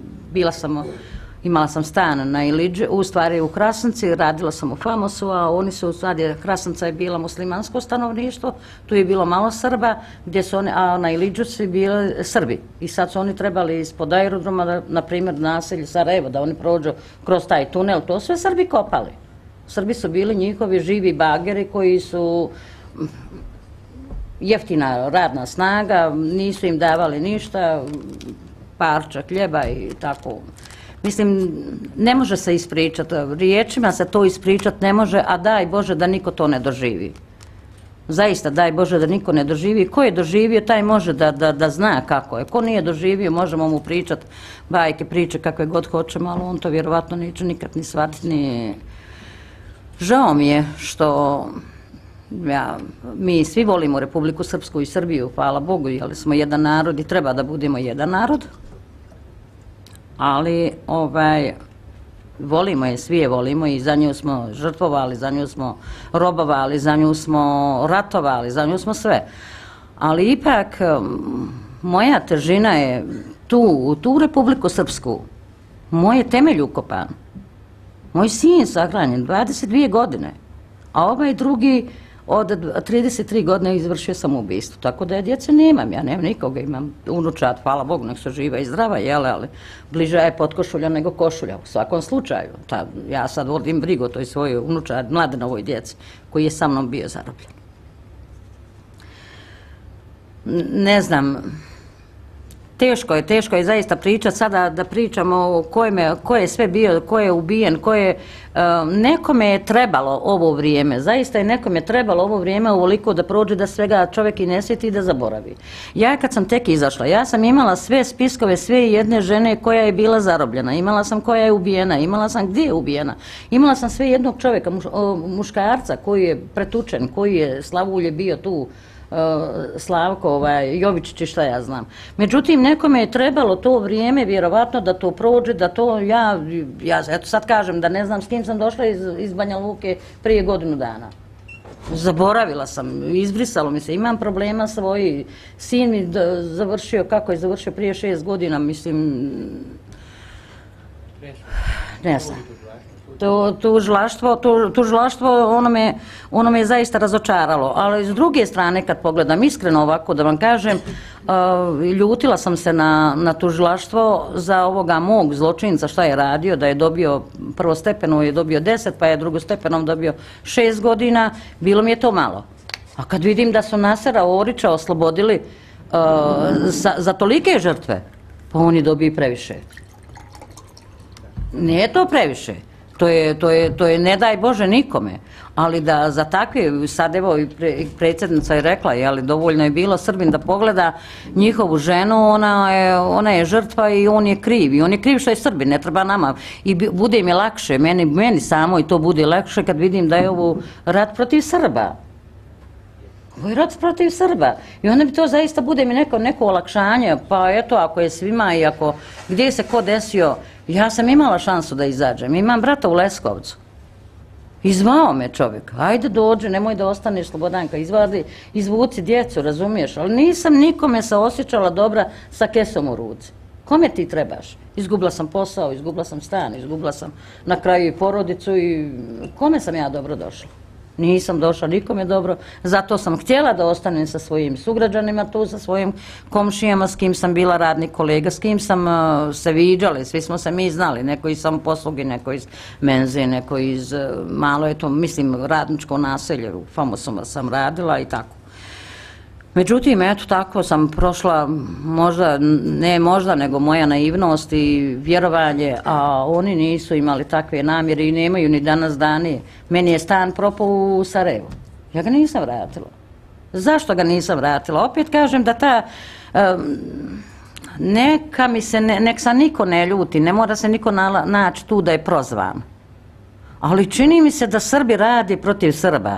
[SPEAKER 4] imala sam stan na Iliđi, u stvari u Krasnici, radila sam u Famosu, a oni su, sad je Krasnica je bila muslimansko stanovništvo, tu je bilo malo Srba, gdje su oni, a na Iliđu su bili Srbi. I sad su oni trebali ispod aerodroma, na primjer naselje Sarajevo, da oni prođu kroz taj tunel, to sve Srbi kopali. Srbi su bili njihovi živi bageri koji su jeftina radna snaga, nisu im davali ništa, parča hljeba i tako. Mislim, ne može se ispričati, riječima se to ispričati ne može, a daj Bože da niko to ne doživi. Zaista, daj Bože da niko ne doživi. Ko je doživio, taj može da zna kako je. Ko nije doživio, možemo mu pričati bajke, priče kakve god hoćemo, ali on to vjerovatno neće nikad ni shvatiti, ni... Žao mi je što mi svi volimo Republiku Srpsku i Srbiju, hvala Bogu, jer smo jedan narod i treba da budemo jedan narod. Ali volimo je, svi je volimo i za nju smo žrtvovali, za nju smo robovali, za nju smo ratovali, za nju smo sve. Ali ipak moja težina je tu u Republiku Srpsku, moj je temelj ukopan. Moj sin sahranjen 22 godine, a ovaj drugi od 33 godine izvršio samoubistvo. Tako da ja djece nemam, ja nemam nikoga, imam unučad, hvala Bogu, nek su živa i zdrava, ali bliža je potkošulja nego košulja, u svakom slučaju. Ja sad vodim brigu o toj svojoj unučad, Mladenovoj djeci, koji je sa mnom bio zarobljen. Ne znam, teško je zaista pričati sada da pričamo ko je sve bio, ko je ubijen, nekome je trebalo ovo vrijeme, zaista je nekome trebalo ovo vrijeme ovoliko da prođe da svega čovjek i ne sjeti i da zaboravi. Ja kad sam tek izašla, ja sam imala sve spiskove, sve jedne žene koja je bila zarobljena, imala sam koja je ubijena, imala sam gdje je ubijena, imala sam sve jednog čovjeka, muškarca koji je pretučen, koji je Slavulje bio tu, Slavko Jovičić i šta ja znam. Međutim, nekome je trebalo to vrijeme, vjerovatno, da to prođe, da to ja eto sad kažem da ne znam s kim sam došla iz Banja Luke prije godinu dana. Zaboravila sam, izbrisalo mi se, imam problema svoj, sin mi završio, kako je završio prije 6 godina, mislim, ne znam. Tužilaštvo, ono me je zaista razočaralo, ali s druge strane kad pogledam iskreno ovako da vam kažem, ljutila sam se na tužilaštvo za ovoga mog zločinca šta je radio, da je dobio prvostepeno je dobio 10, pa je drugostepenom dobio 6 godina, bilo mi je to malo. A kad vidim da su Nasera Orića oslobodili za tolike žrtve, pa on je dobio i previše. Nije to previše. To je ne daj Bože nikome, ali da za takve, sad evo i predsjednica je rekla, ali dovoljno je bilo Srbin da pogleda njihovu ženu, ona je žrtva i on je kriv što je Srbin, ne treba nama i bude mi lakše, meni samo i to bude lakše kad vidim da je ovo rat protiv Srba. Ovo je rat protiv Srba i onda bi to zaista bude mi neko olakšanje, pa eto ako je svima i ako gdje se ko desio, ja sam imala šansu da izađem, imam brata u Leskovcu. Izvao me čovjek, ajde dođe, nemoj da ostaneš Slobodanka, izvuci djecu, razumiješ, ali nisam nikome se osjećala dobra sa kesom u ruci. Kome ti trebaš? Izgubila sam posao, izgubila sam stan, izgubila sam na kraju i porodicu i kome sam ja dobro došla? Nisam došla nikome dobro, zato sam htjela da ostanem sa svojim sugrađanima tu, sa svojim komšijama, s kim sam bila radni kolega, s kim sam se viđali, svi smo se mi znali, neko iz samoposluge, neko iz menze, neko iz, malo je to, mislim, radničko naselje, u Famosuma sam radila i tako. Međutim, eto tako sam prošla, možda, ne možda, nego moja naivnost i vjerovanje, a oni nisu imali takve namjere i nemaju ni danas dani. Meni je stan propao u Sarajevu. Ja ga nisam vratila. Zašto ga nisam vratila? Opet kažem da ta... Neka mi se, nek se niko ne ljuti, ne mora se niko naći tu da je prozvan. Ali čini mi se da Srbi radi protiv Srba.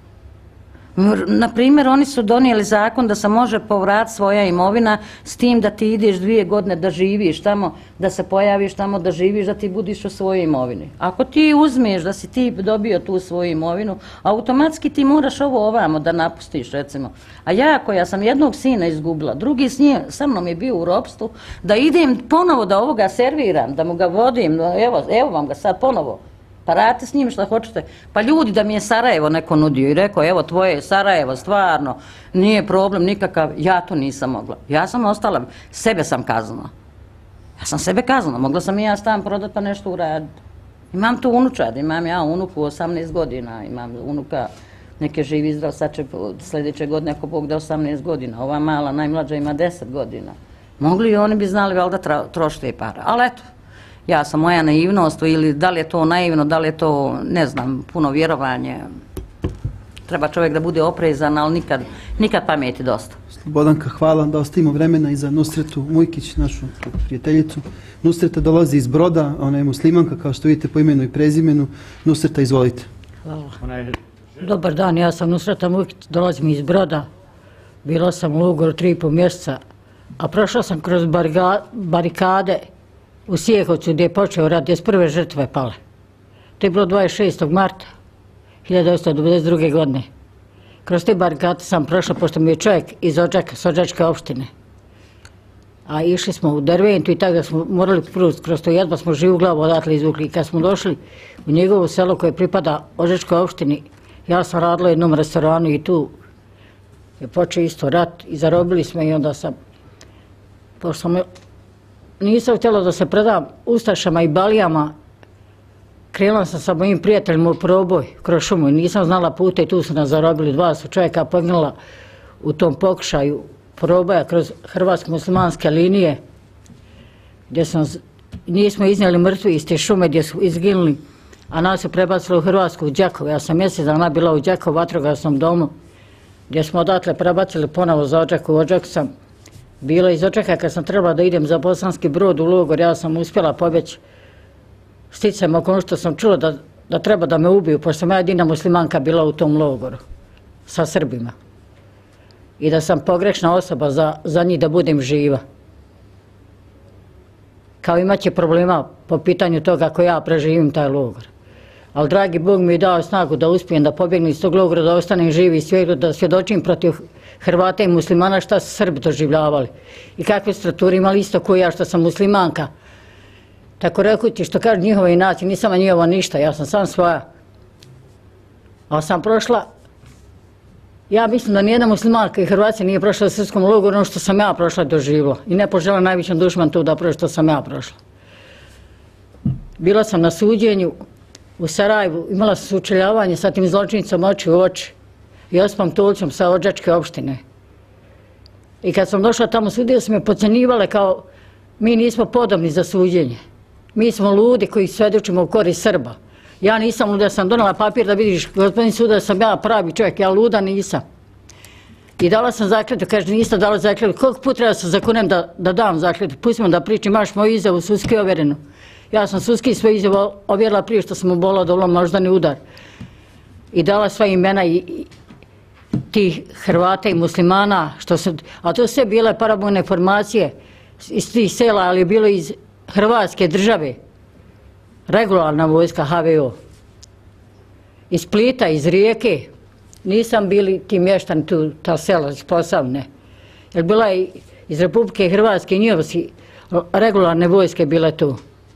[SPEAKER 4] Na primjer, oni su donijeli zakon da se može povratiti svoja imovina s tim da ti ideš 2 godine da živiš tamo, da se pojaviš tamo, da živiš, da ti budiš u svojoj imovini. Ako ti uzmeš da si ti dobio tu svoju imovinu, automatski ti moraš ovo ovamo da napustiš, recimo. A ja, koja sam jednog sina izgubila, drugi sa mnom je bio u ropstvu, da idem ponovo da ovoga serviram, da mu ga vodim, evo vam ga sad ponovo. Pa radite s njim šta hoćete. Pa ljudi, da mi je Sarajevo neko nudio i rekao, evo tvoje je Sarajevo, stvarno, nije problem nikakav, ja to nisam mogla. Ja sam ostala, sebe sam kaznila. Ja sam sebe kaznila, mogla sam i ja stan prodati pa nešto uraditi. Imam tu unučad, imam ja unuku 18 godina, imam unuka, neke živi zdrav, sad će sljedeće godine ako Bog da 18 godina, ova mala najmlađa ima 10 godina. Mogli i oni bi znali valjda trošiti te pare, ali eto. Ja sam moja naivnost ili da li je to naivno, da li je to, ne znam, puno vjerovanje. Treba čovjek da bude oprezan, ali nikad pameti dosta.
[SPEAKER 1] Slobodanka, hvala da ostavimo vremena i za Nusretu Mujkić, našu prijateljicu. Nusreta dolazi iz Broda, ona je muslimanka, kao što vidite po imenu i prezimenu. Nusreta, izvolite.
[SPEAKER 5] Hvala. Dobar dan, ja sam Nusreta Mujkić, dolazim iz Broda. Bila sam u logoru 3,5 mjeseca, a prošla sam kroz barikade u Sijehovcu gdje je počeo rat, gdje su prve žrtve pale. To je bilo 26. marta 1992. godine. Kroz te barikade sam prošla, pošto mi je čovjek iz Odžaka, s Odžačke opštine. A išli smo u Derventu i tako da smo morali proći kroz to, jedva smo živu glavu odatle izvukli. I kad smo došli u njegovo selo koje pripada Odžačkoj opštini, ja sam radila u jednom restoranu i tu je počeo isto rat i zarobili smo i onda sam, pošto sam nisam htjela da se predam ustašama i balijama, krenula sam sa mojim prijateljima u proboj kroz šumu i nisam znala puta i tu su nas zarobili, 2 su čovjeka poginula u tom pokušaju proboja kroz hrvatske muslimanske linije, gdje nismo iznijeli mrtvi iz te šume gdje su izginuli, a nas su prebacili u Hrvatsku u Đakovo. Ja sam mjesec dana bila u Đakovu vatrogasnom domu, gdje smo odatle prebacili ponovo za Odžaku. U Odžaku sam bila iz Odžaka kad sam trebala da idem za Bosanski Brod u logor, ja sam uspjela pobjeći. Sticajem okolnosti što sam čula da treba da me ubiju, pošto sam ja jedina muslimanka bila u tom logoru sa Srbima. I da sam pogrešna osoba za njih da budem živa. Kao imat će problema po pitanju toga ako ja preživim taj logor. Ali dragi Bog mi je dao snagu da uspijem da pobjegnem iz tog logora, da ostanem živi i svijetu, da svjedočim protiv Hrvata i muslimana šta su Srbi doživljavali. I kakve strukture imali isto ko ja što sam muslimanka. Tako rekući što kažu njihove nacije, nisam njihova ništa, ja sam sam svoja. Ali sam prošla, ja mislim da nijedna muslimanka i Hrvatska nije prošla u srpskom logoru ono što sam ja prošla i doživjela. I ne požela najvećem dušman tu da prošla što sam ja prošla. Bila sam na suđenju u Sarajevu, imala sam sučeljavanje sa tim zločincom oči u oči i Ospom Tulicom sa Odžačke opštine. I kad sam došla tamo, sudije su me podcenjivale kao mi nismo podobni za suđenje. Mi smo ludi koji svjedočimo u korist Srba. Ja nisam luda, sam donala papir da vidiš, gospodin suda, da sam ja pravi čovjek, ja luda nisam. I dala sam zakletvu, kaže niste dala zakletvu, koliko put treba sam zakunem da dam zakletvu, pustimo da pričam, imaš moju izjavu sudski ovjerenu. Ja sam sudski svoju izjavu ovjerila prije što sam obolila od moždani udar. I dala sva imena i tih Hrvata i muslimana, a to sve bile parabojne informacije iz tih sela, ali je bilo iz Hrvatske države, regularna vojska HVO. Iz Splita, iz Rijeke, nisam bili ti mještani tu, ta sela iz Posavne. Jer bila je iz Republike Hrvatske i njihove regularne vojske bile tu.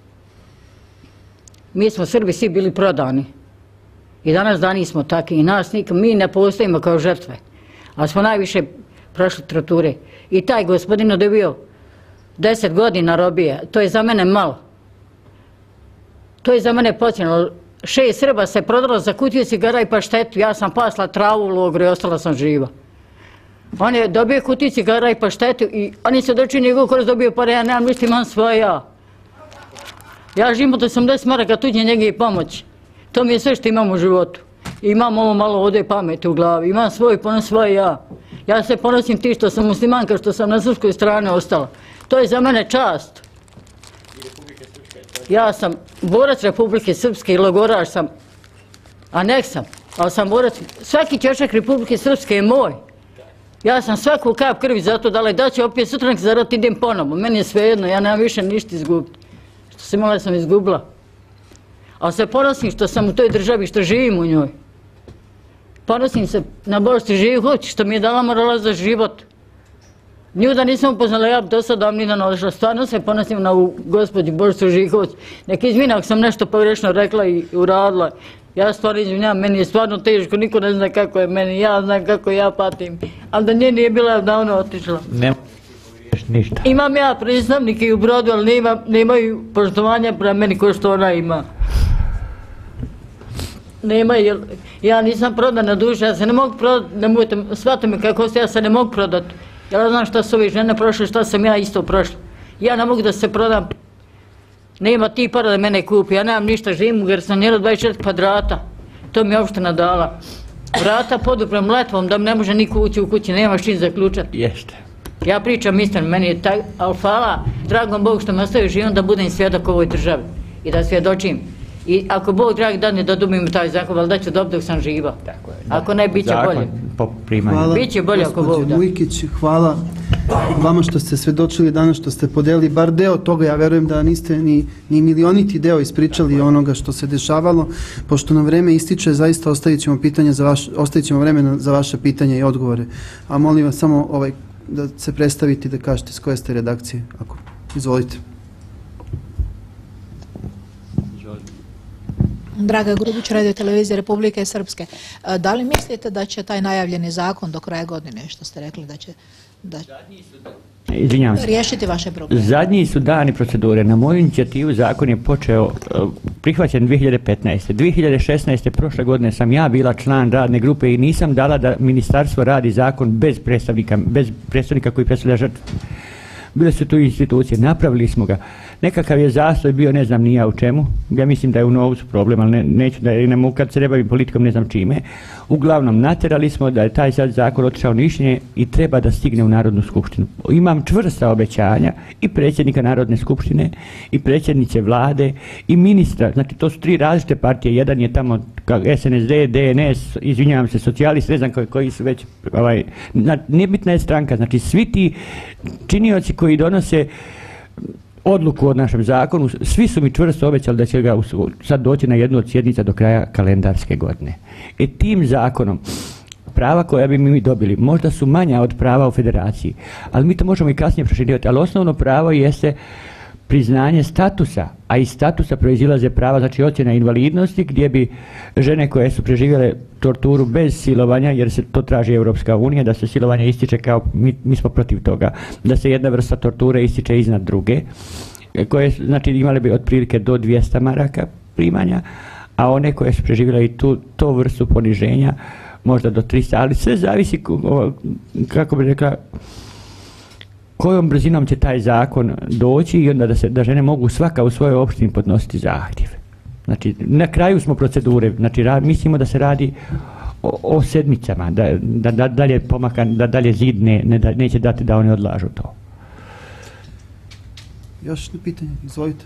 [SPEAKER 5] Mi smo Srbi svi bili prodani. I danas dani smo takvi i mi ne postojimo kao žrtve. Ali smo najviše prošli torture. I taj gospodin je dobio 10 godina robije. To je za mene malo. To je za mene počinjeno. 6 Srba se prodalo za kutiju cigara i paštetu. Ja sam pasla travu u logoru i ostala sam živa. On je dobio kutiju cigara i paštetu i oni se dočini njegov kroz dobio pare, ja nemam ništa, imam svoje ja. Ja živim od 80 maraka tuđe njege i pomoći. To mi je sve što imam u životu. Imam ovo malo ovdje pameti u glavi, imam svoj ponos, svoje ja. Ja se ponosim ti što sam muslimanka, što sam na srpskoj strani ostala. To je za mene čast. Ja sam borac Republike Srpske i logoraš sam, anek sam, ali sam borac. Svaki ćošak Republike Srpske je moj. Ja sam svaku kap krvi zato dala da ću opet sutra zarad idem ponovo. Meni je svejedno, ja nemam više ništa izgubiti. Što sam imala sam izgubila. Ali se ponosim što sam u toj državi, što živim u njoj. Ponosim se na Bogu što živim hoći, što mi je dala morala za život. Nju da nisam upoznala, ja bi do sada davnina odšla. Stvarno se ponosim na gospođu Božicu Žihović. Nek izvina ako sam nešto pogrešno rekla i uradila. Ja stvarno izvinjam, meni je stvarno teško, niko ne zna kako je meni, ja znam kako ja patim. Ali da nje nije bila, davno otišla.
[SPEAKER 2] Ne ništa.
[SPEAKER 5] Imam ja predstavnike i u Brodu, ali nemaju poštovanja prema meni ko što ona ima. Nema, jer ja nisam prodana duša, ja se ne mogu prodati, nemojte, shvatite me kako ste, ja se ne mogu prodati. Ja znam šta su ove žene prošle, šta sam ja isto prošla. Ja ne mogu da se prodam, nema ti para da mene kupi, ja nemam ništa, živim u garsonjeru 24 kvadrata, to mi je opština dala. Vrata poduprem letvom da mi ne može niko ući u kući, nema čim zaključati.
[SPEAKER 2] Jeste.
[SPEAKER 5] Ja pričam iskreno, meni je taj, ali hvala dragom Bogu što me ostavio živim da budem svjedok ovoj državi i da svjedočim. I ako Bog dragi dadne da dobijemo taj zakon, ali da ću dobiti dok sam živa. Ako ne, bit će bolje. Biće bolje ako Bog da.
[SPEAKER 1] Vujkić, hvala vama što ste svedočili danas, što ste podelili bar deo toga. Ja verujem da niste ni milioniti deo ispričali onoga što se dešavalo. Pošto nam vreme ističe, zaista ostavit ćemo vremena za vaše pitanja i odgovore. A molim vas samo da se predstavite i da kažete s koje ste redakcije. Izvolite.
[SPEAKER 6] Draga Grubić, Radio Televizije Republike Srpske. Da li mislite da će taj najavljeni zakon do kraja godine, što ste rekli da će riješiti vaše probleme?
[SPEAKER 2] Zadnji su dani procedure. Na moju inicijativu zakon je počeo, prihvaćen 2015. 2016. prošle godine sam ja bila član radne grupe i nisam dala da ministarstvo radi zakon bez predstavnika koji predstavlja žrtvu. Bile su tu institucije, napravili smo ga. Nekakav je zastoj bio, ne znam ni ja u čemu. Ja mislim da je u novcu problem, ali neću da ne mogu kad se ne bavim politikom, ne znam čime. Uglavnom, naterali smo da je taj sad zakon otišao mišljenje i treba da stigne u Narodnu skupštinu. Imam čvrsta obećanja i predsjednika Narodne skupštine, i predsjednice vlade, i ministra. Znači, to su tri različite partije. Jedan je tamo SNSD, DNS, izvinjavam se, socijalist, ne znam koji su već, nije bitna je stranka. Znači, svi ti činioci koji donose odluku o našem zakonu, svi su mi čvrsto obećali da će ga sad doći na jednu od sjednica do kraja kalendarske godine. Tim zakonom prava koja bi mi dobili možda su manja od prava u federaciji, ali mi to možemo i kasnije proširivati, ali osnovno pravo jeste priznanje statusa, a iz statusa proizilaze prava, znači ocjena invalidnosti, gdje bi žene koje su preživjele torturu bez silovanja, jer se to traži Europska unija, da se silovanje ističe kao, mi smo protiv toga, da se jedna vrsta torture ističe iznad druge, koje znači imale bi otprilike do 200 maraka primanja, a one koje su preživjele i to vrstu poniženja možda do 300, ali sve zavisi, kako bi rekla, kojom brzinom će taj zakon doći i onda da žene mogu svaka u svojoj opštini podnositi zahtjev. Znači, na kraju smo procedure, znači mislimo da se radi o sedmicama, da dalje pomaka, da dalje zid neće dati da oni odlažu to.
[SPEAKER 1] Još jedno pitanje, izvolite.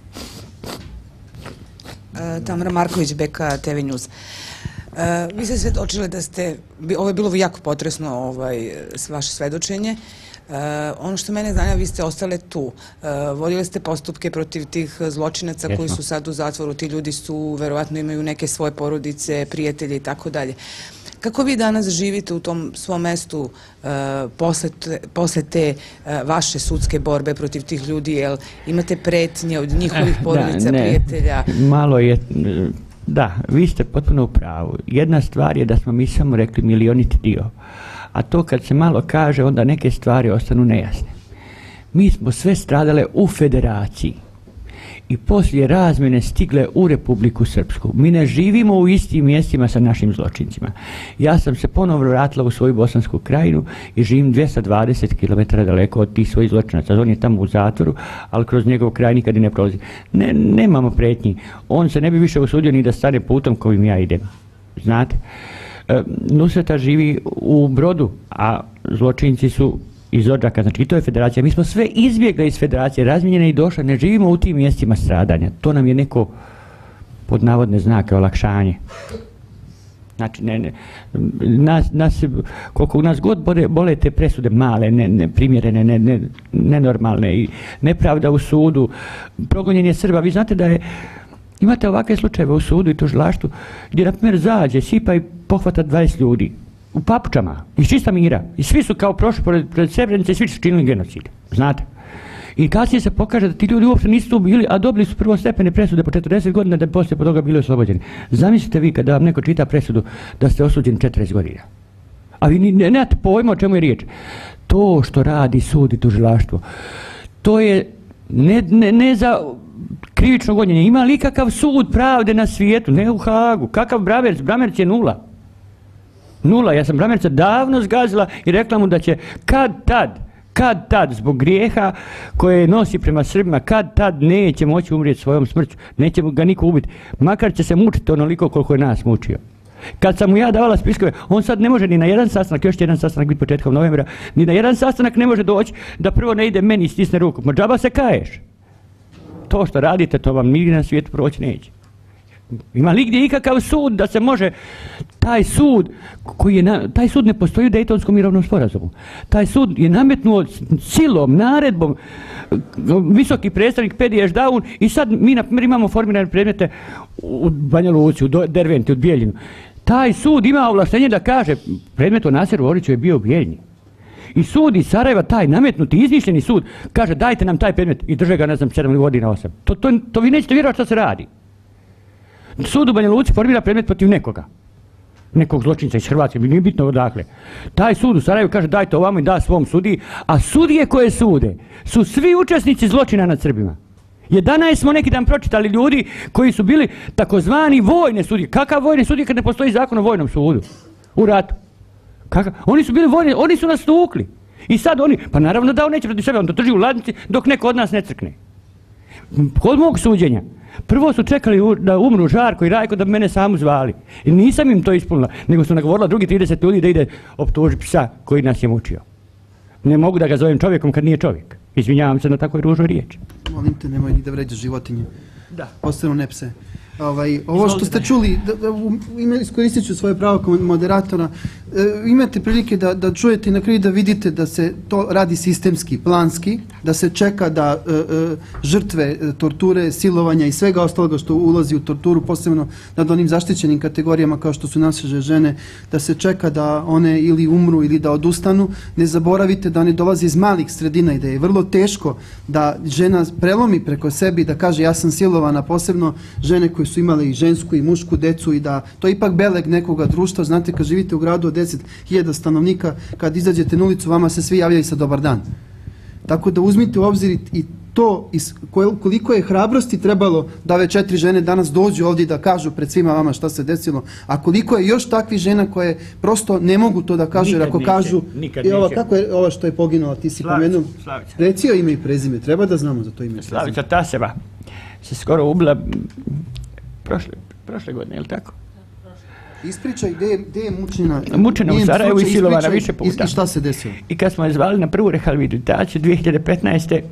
[SPEAKER 7] Tamara Marković, BK TV News. Vi ste svedočili da ste, ovo je bilo jako potresno vaše svedočenje. Ono što mene zanima, vi ste ostale tu. Vodili ste postupke protiv tih zločinaca koji su sad u zatvoru. Ti ljudi su, verovatno imaju neke svoje porodice, prijatelje i tako dalje. Kako vi danas živite u tom svom mestu posle te vaše sudske borbe protiv tih ljudi? Jel imate pretnje od njihovih porodica, prijatelja?
[SPEAKER 2] Malo je, da, vi ste potpuno u pravu. Jedna stvar je da smo mi samo rekli milioniti dio. A to kad se malo kaže, onda neke stvari ostanu nejasne. Mi smo sve stradale u federaciji. i poslije razmjene stigle u Republiku Srpsku. Mi ne živimo u istim mjestima sa našim zločincima. Ja sam se ponovno vratila u svoju Bosansku krajinu i živim 220 km daleko od tih svojih zločinaca. On je tamo u zatvoru, ali kroz njegov kraj nikad i ne prolazi. Nemamo pretnji. On se ne bi više usudio ni da stane putom kojim ja idem. Znate? Nusreta živi u Brodu, a zločinci su iz Odžaka, znači i to je federacija. Mi smo sve izbjegli iz federacije, razmijenjene i došle, ne živimo u tim mjestima stradanja. To nam je neko, pod navodne znake, olakšanje. Znači, koliko nas god bole te presude male, neprimjerene, nenormalne i nepravda u sudu, progonjenje Srba. Vi znate da imate ovakve slučajeve u sudu i tužilaštvu gdje, na primjer, zađe, sipa i pohvata 20 ljudi u papučama, iz čista mira. I svi su kao prošli pred Srebrenice i svi su činili genocid. Znate? I kasnije se pokaže da ti ljudi uopšte nisu tu bili, a dobili su prvostepene presude po 40 godina da bi poslije po toga bili oslobođeni. Zamislite vi kada vam neko čita presudu da ste osuđeni 40 godina. A vi nemate pojma o čemu je riječ. To što radi sud i tužilaštvo, to je ne za krivično gonjenje. Ima li kakav sud pravde na svijetu? Ne u Hagu. Kakav Bramerc? Bramerc je nula. Nula. Ja sam Bramerca davno zgazila i rekla mu da će kad tad zbog grijeha koje nosi prema Srbima, kad tad neće moći umrijeti svojom smrću. Neće ga niko ubiti. Makar će se mučiti onoliko koliko je nas mučio. Kad sam mu ja davala spiskove, on sad ne može ni na jedan sastanak, još će jedan sastanak biti početkom novembra, ni na jedan sastanak ne može doći da prvo ne ide meni i stisne ruku. Ma džaba se kaješ. To što radite, to vam nigdje na svijetu proći neće. Ima li gdje ikakav sud da se može, taj sud ne postoji u Dejtonskom mirovnom sporazumu. Taj sud je nametnuo silom, naredbom, visoki predstavnik Pedi Ešdaun i sad mi na primjer imamo formirane predmete u Banja Luci, u Derventi, u Bijeljinu. Taj sud ima ovlaštenje da kaže predmet o Naseru Oriću je bio u Bijeljini. I sud iz Sarajeva, taj nametnuti, izmišljeni sud, kaže dajte nam taj predmet i drže ga, ne znam, 7 godina, 8. To vi nećete vjerovati što se radi. Sud u Banja Luci formira predmet protiv nekog zločinca iz Hrvatske, nije bitno odakle. Taj sud u Sarajevu kaže dajte ovamo i da svom sudiji, a sudije koje sude su svi učesnici zločina nad Srbima. 11 smo neki dan pročitali ljudi koji su bili takozvani vojne sudije. Kakav vojne sudije kad ne postoji zakon o vojnom sudu u ratu? Oni su bili vojni, oni su nas tukli. I sad oni, pa naravno da on neće protiv sebe, on to drži u ladnici dok neko od nas ne crkne. Kod mog suđenja, prvo su čekali da umru Žarko i Rajko da bi mene samu zvali. I nisam im to ispunila, nego su nagovorila drugi 30 ljudi da ide optužiti psa koji nas je mučio. Ne mogu da ga zovem čovjekom kad nije čovjek. Izvinjavam se na takvoj ružnoj riječi.
[SPEAKER 1] Molim te, nemoj ni da vređaš životinje. Da. Posebno ne pse. Ovo što ste čuli, iskoristit ću svoje pravo kao moderatora, imate prilike da čujete i na kraju da vidite da se to radi sistemski, planski, da se čeka da žrtve torture, silovanja i svega ostaloga što ulazi u torturu, posebno nad onim zaštićenim kategorijama kao što su naše žene, da se čeka da one ili umru ili da odustanu. Ne zaboravite da one dolaze iz malih sredina i da je vrlo teško da žena prelomi preko sebi, da kaže ja sam silovana, posebno žene koje su imale i žensku i mušku decu i da to je ipak beleg nekoga društva. Znate, kad živite u gradu od 10.000 stanovnika, kad izađete na ulicu, vama se svi javljaju sa dobar dan. Tako da uzmite u obzir i to koliko je hrabrosti trebalo da ove 4 žene danas dođu ovdje da kažu pred svima vama šta se desilo, a koliko je još takvih žena koje prosto ne mogu to da kažu, jer ako kažu kako je ova što je poginula, ti si pomenuo, reci joj ime i prezime, treba da znamo za to ime i prezime.
[SPEAKER 2] Slavica Taseva se skoro ubila prošle godine, je li tako?
[SPEAKER 1] Ispričaj gdje je mučena.
[SPEAKER 2] Mučena u Sarajevu i silovana više puta.
[SPEAKER 1] I šta se desilo?
[SPEAKER 2] I kad smo je zvali na prvu rehabilitaciju 2015.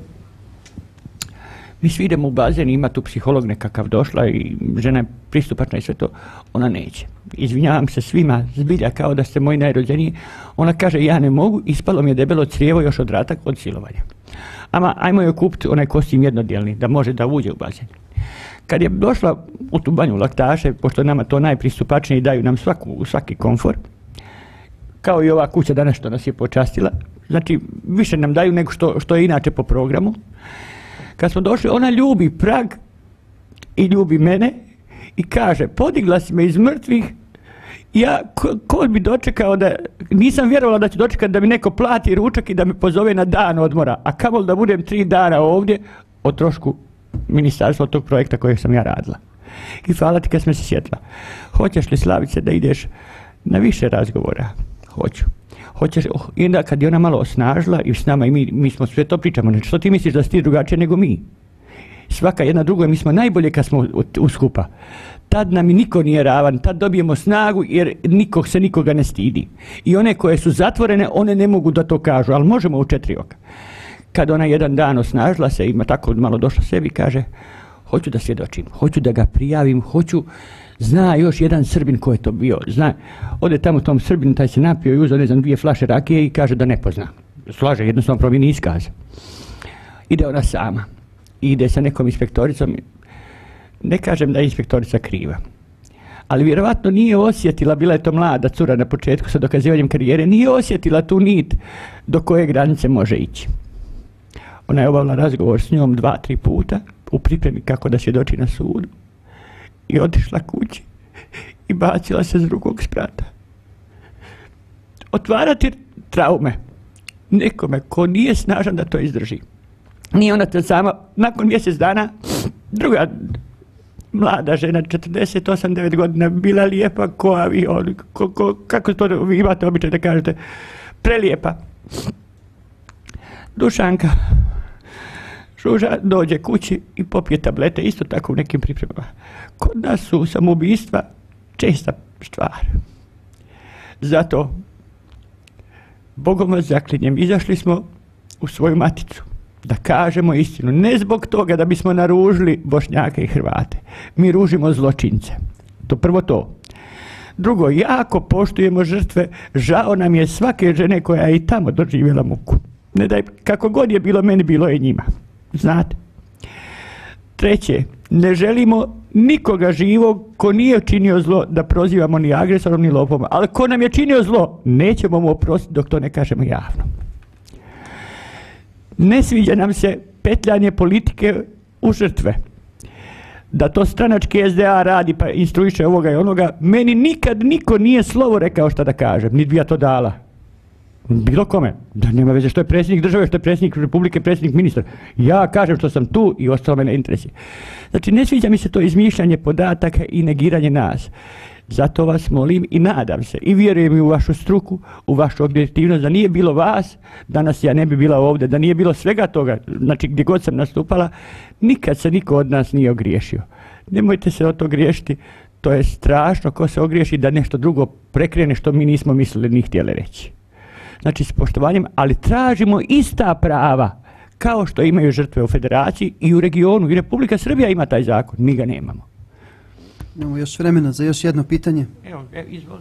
[SPEAKER 2] Mi svi idemo u bazen, ima tu psiholog nekakav došla i žena je pristupačna i sve to. Ona neće. Izvinjavam se svima, zbilja kao da ste moji najrođeniji. Ona kaže ja ne mogu, ispalo mi je debelo crijevo još od rata od silovanja. Ama ajmo joj kupiti onaj kostim jednodjelni da može da uđe u bazen. Kad je došla u tu banju laktaše, pošto nama to najpristupačnije i daju nam svaki komfor, kao i ova kuća danas što nas je počastila, znači više nam daju nego što je inače po programu. Kad smo došli, ona ljubi Prag i ljubi mene i kaže, podigla si me iz mrtvih, ja ko bi dočekao da, nisam vjerovala da će dočekati da mi neko plati ručak i da me pozove na dan odmora, a kamoli da budem 3 dana ovdje o trošku ministarstva od tog projekta kojeg sam ja radila. I hvala ti kad sam se sjetila. Hoćeš li, Slavice, da ideš na više razgovora? Hoću. Hoćeš, i onda kad je ona malo osnažila i s nama i mi smo sve to pričamo, znači što ti misliš da si ti drugačije nego mi? Svaka jedna druga, mi smo najbolje kad smo uskupa. Tad nam i niko nije ravan, tad dobijemo snagu jer nikog se nikoga ne stidi. I one koje su zatvorene, one ne mogu da to kažu, ali možemo u 4 oka. Kad ona jedan dan osnažila se, ima tako malo došla sebi, kaže, hoću da svjedočim, hoću da ga prijavim, hoću, zna još jedan Srbin ko je to bio, zna, ode tamo tom Srbinu, taj se napio i uzeo, ne znam, 2 flaše rakije i kaže da ne pozna. Slaže, jednostavno promijeni iskaz. Ide ona sama, ide sa nekom inspektoricom, ne kažem da je inspektorica kriva, ali vjerovatno nije osjetila, bila je to mlada cura na početku sa dokazivanjem karijere, nije osjetila tu nit do koje granice može ići. Ona je obavila razgovor s njom 2-3 puta u pripremi kako da svjedoči na sudu i otišla kući i bacila se s drugog sprata. Otvarati traume nekome ko nije snažan da to izdrži. Nije ona to sama, nakon mjesec dana druga mlada žena, 48-9 godina, bila lijepa ko avion, kako to vi imate običaj da kažete, prelijepa. Dušanka Žuža dođe kući i popije tablete, isto tako u nekim pripremama. Kod nas su samoubistva česta stvar. Zato, Bogom vas zaklinjem, izašli smo u svoju maticu da kažemo istinu. Ne zbog toga da bismo naružili Bošnjake i Hrvate. Mi ružimo zločince. To prvo to. Drugo, jako poštujemo žrtve. Žao nam je svake žene koja je i tamo doživjela muku. Ne daj, kako god je bilo meni, bilo je njima. Znate. Treće, ne želimo nikoga živog ko nije činio zlo da prozivamo ni agresorom ni lopom. Ali ko nam je činio zlo, nećemo mu oprostiti dok to ne kažemo javno. Ne sviđa nam se petljanje politike u žrtve. Da to stranački SDA radi pa instruiše ovoga i onoga. Meni nikad niko nije slovo rekao šta da kažem, niti bi ja to dala. Bilo kome. Da nema veze što je predsjednik države, što je predsjednik republike, predsjednik ministar. Ja kažem što sam tu i ostalo me ne interesuje. Znači ne sviđa mi se to izmišljanje podataka i negiranje nas. Zato vas molim i nadam se i vjerujem i u vašu struku, u vašu objektivnost, da nije bilo vas, danas ja ne bi bila ovdje, da nije bilo svega toga, znači gdje god sam nastupala, nikad se niko od nas nije ogriješio. Nemojte se od to griješiti, to je strašno ko se ogriješi da nešto drugo prekrene što mi nismo mislili ni htjeli reći. Znači s poštovanjem, ali tražimo ista prava kao što imaju žrtve u federaciji i u regionu i Republika Srbija ima taj zakon, mi ga nemamo.
[SPEAKER 1] Imamo još vremena za još jedno pitanje.
[SPEAKER 2] Evo, izvoli.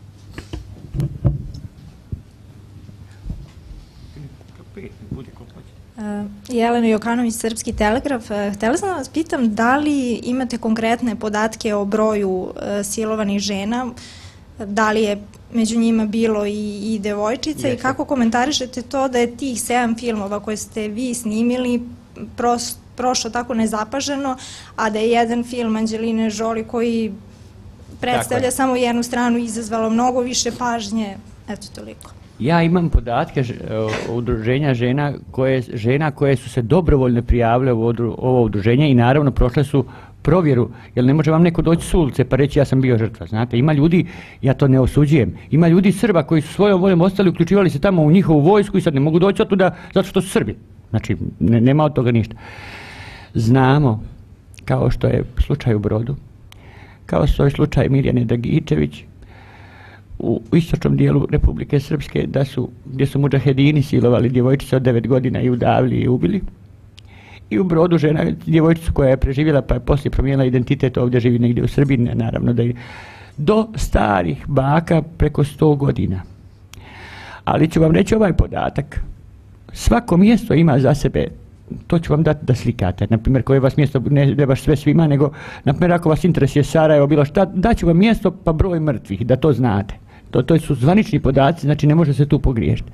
[SPEAKER 8] Jelena Jokanović, Srpski telegraf. Htjela sam da vas pitam da li imate konkretne podatke o broju silovanih žena, da li je među njima bilo i devojčica i kako komentarišete to da je tih 7 filmova koje ste vi snimili prošlo tako nezapaženo, a da je jedan film Anđeline Jolie koji predstavlja samo jednu stranu izazvalo mnogo više pažnje, eto toliko.
[SPEAKER 2] Ja imam podatke udruženja žena koje su se dobrovoljno prijavile u ovo udruženje i naravno prošle su provjeru, jer ne može vam neko doći s ulice pa reći ja sam bio žrtva, znate, ima ljudi, ja to ne osuđujem, ima ljudi Srba koji su svojom voljom ostali, uključivali se tamo u njihovu vojsku i sad ne mogu doći otuda zato što su Srbi, znači nema od toga ništa. Znamo, kao što je slučaj u Brodu, kao što je slučaj Mirjane Dragičević, u istočnom dijelu Republike Srpske, gdje su mudžahedini silovali djevojčice od 9 godina i udavili i ubili. I u Brodu djevojčicu koja je preživjela pa je poslije promijenila identitet, ovdje živi negdje u Srbiji, naravno da je do starih baka preko 100 godina. Ali ću vam reći ovaj podatak. Svako mjesto ima za sebe, to ću vam dati da slikate, naprimjer koje vas mjesto, ne baš sve svima, nego naprimjer ako vas interesuje Sarajevo, bilo šta, daću vam mjesto pa broj mrtvih, da to znate. To su zvanični podaci, znači ne može se tu pogriješiti.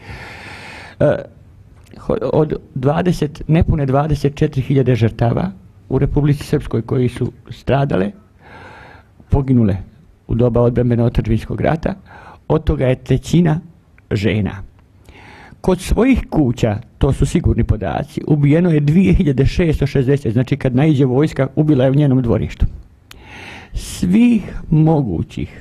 [SPEAKER 2] Od nepune 24.000 žrtava u Republici Srpskoj koji su stradale, poginule u doba odbrambeno-otadžbinskog rata, od toga je 1/3 žena. kod svojih kuća, to su sigurni podaci, ubijeno je 2660, znači kad naiđe vojska, ubila je u njenom dvorištu. Svih mogućih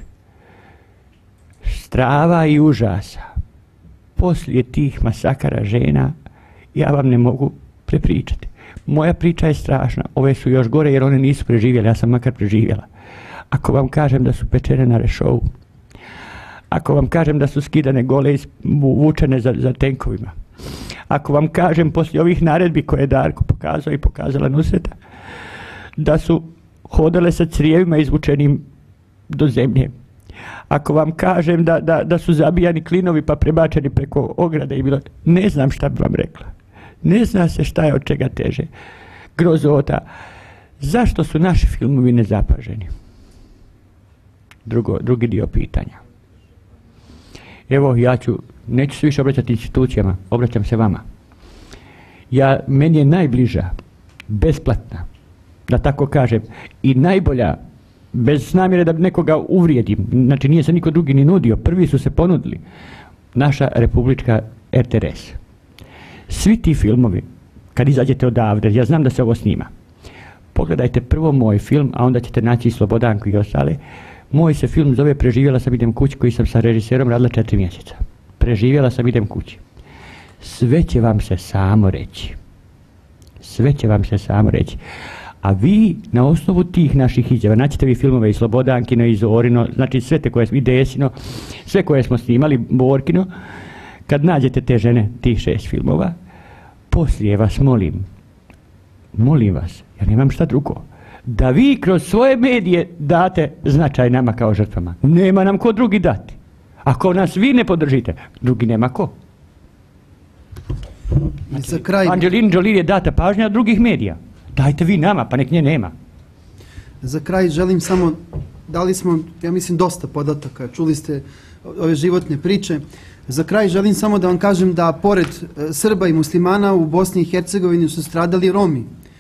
[SPEAKER 2] strava i užasa poslije tih masakara žena ja vam ne mogu prepričati. Moja priča je strašna, ove su još gore jer one nisu preživjele, ja sam makar preživjela. Ako vam kažem da su pečene na Rešovu, ako vam kažem da su skidane gole i vučene za tenkovima, ako vam kažem poslije ovih naredbi koje je Darko pokazao i pokazala Nusreta, da su hodale sa crijevima izvučenim do zemlje, ako vam kažem da su zabijani klinovi pa prebačeni preko ograde i bilo, ne znam šta bi vam rekla. Ne zna se šta je od čega teže. Grozota. Zašto su naši filmovi nezapaženi? Drugi dio pitanja. Evo, neću se više obraćati institucijama, obraćam se vama. Meni je najbliža, besplatna, da tako kažem, i najbolja, bez namjere da nekoga uvrijedim, znači nije se niko drugi ni nudio, prvi su se ponudili, naša republička RTRS. Svi ti filmovi, kad izađete odavde, ja znam da se ovo snima, pogledajte prvo moj film, a onda ćete naći i Slobodanku i ostale. Moj se film zove Preživjela sam, idem kući, koji sam sa režiserom radila 4 mjeseca. Preživjela sam, idem kući. Sve će vam se samo reći. Sve će vam se samo reći. A vi, na osnovu tih naših izjava, naćete vi filmove i Slobodankino, i Zorino, znači sve te koje smo, i Desino, sve koje smo snimali, Borkino, kad nađete te žene, tih 6 filmova, poslije vas molim vas, ja nemam šta drugo, da vi kroz svoje medije date značaj nama kao žrtvama. Nema nam ko drugi dati. Ako nas vi ne podržite, drugi nema ko. Znači,
[SPEAKER 1] za kraj...
[SPEAKER 2] Angelina Jolie je data pažnja od drugih medija. Dajte vi nama, pa nek nje nema.
[SPEAKER 1] Za kraj želim samo, dali smo, ja mislim, dosta podataka, čuli ste ove životne priče. Za kraj želim samo da vam kažem da pored Srba i muslimana u Bosni i Hercegovini su stradali Romi.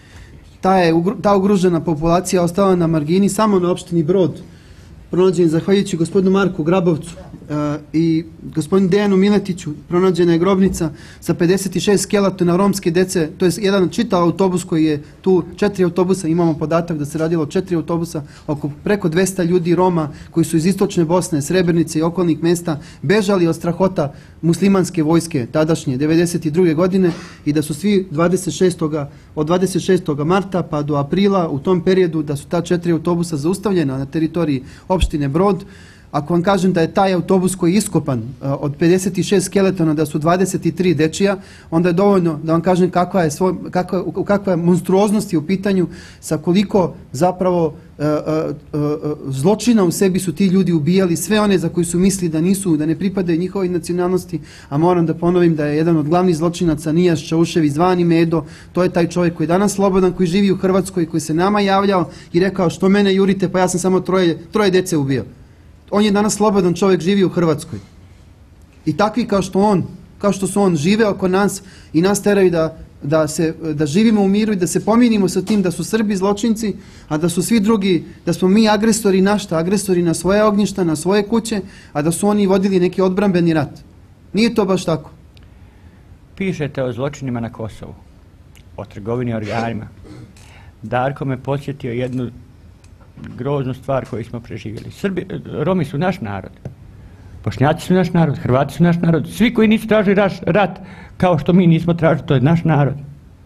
[SPEAKER 1] Ta ugružena populacija ostala na margini samo na opštini Brod, pronađen zahvaljujući gospodinu Marku Grabovcu i gospodinu Dejanu Miletiću, pronađena je grobnica sa 56 skeletona romske dece, to je jedan čitav autobus koji je tu, 4 autobusa, imamo podatak da se radilo o 4 autobusa, oko preko 200 ljudi Roma koji su iz istočne Bosne, Srebrenice i okolnih mesta bežali od strahota muslimanske vojske tadašnje 92. godine i da su svi od 26. marta pa do aprila u tom periodu da su ta 4 autobusa zaustavljena na teritoriji opštine Brod. Ako vam kažem da je taj autobus koji je iskopan od 56 skeletona da su 23 dečija, onda je dovoljno da vam kažem kakva je monstruoznost je u pitanju, sa koliko zapravo zločina u sebi su ti ljudi ubijali, sve one za koji su mislili da ne pripadaju njihovoj nacionalnosti, a moram da ponovim da je jedan od glavnih zločinaca Nijaš Čaušević zvani Medo, to je taj čovjek koji je danas slobodan, koji živi u Hrvatskoj, koji se nama javljao i rekao što mene jurite, pa ja sam samo troje dece ubio. On je danas slobodan čovjek, živi u Hrvatskoj. I takvi kao što su on žive oko nas i nas teraju da živimo u miru i da se pomirimo sa tim da su Srbi zločinci, a da su svi drugi, da smo mi agresori agresori na svoje ognjišta, na svoje kuće, a da su oni vodili neki odbrambeni rat. Nije to baš tako.
[SPEAKER 2] Pišete o zločinima na Kosovu, o trgovini organima. Darko me podsjetio jednu groznu stvar koju smo preživjeli. Romi su naš narod. Bošnjaci su naš narod, Hrvati su naš narod. Svi koji nisu tražili rat kao što mi nismo tražili, to je naš narod.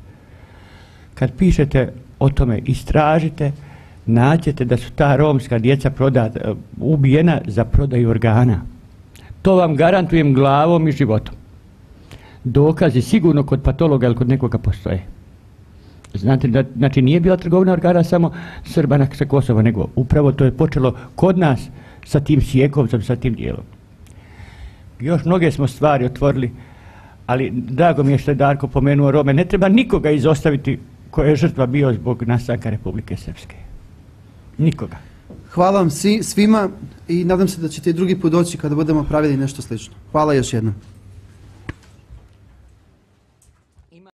[SPEAKER 2] Kad pišete o tome, istražite, naćete da su ta romska djeca ubijena za prodaju organa. To vam garantujem glavom i životom. Dokazi sigurno kod patologa ili kod nekoga postoje. Znate, znači nije bila trgovina organa samo Srba sa Kosova, nego upravo to je počelo kod nas sa tim Sjekovcem, sa tim dijelom. Još mnoge smo stvari otvorili, ali drago mi je što je Darko pomenuo Rome. Ne treba nikoga izostaviti koji je žrtva bio zbog nastanka Republike Srpske. Nikoga.
[SPEAKER 1] Hvala vam svima i nadam se da ćete i drugi put doći kada budemo pravili nešto slično. Hvala još jednom.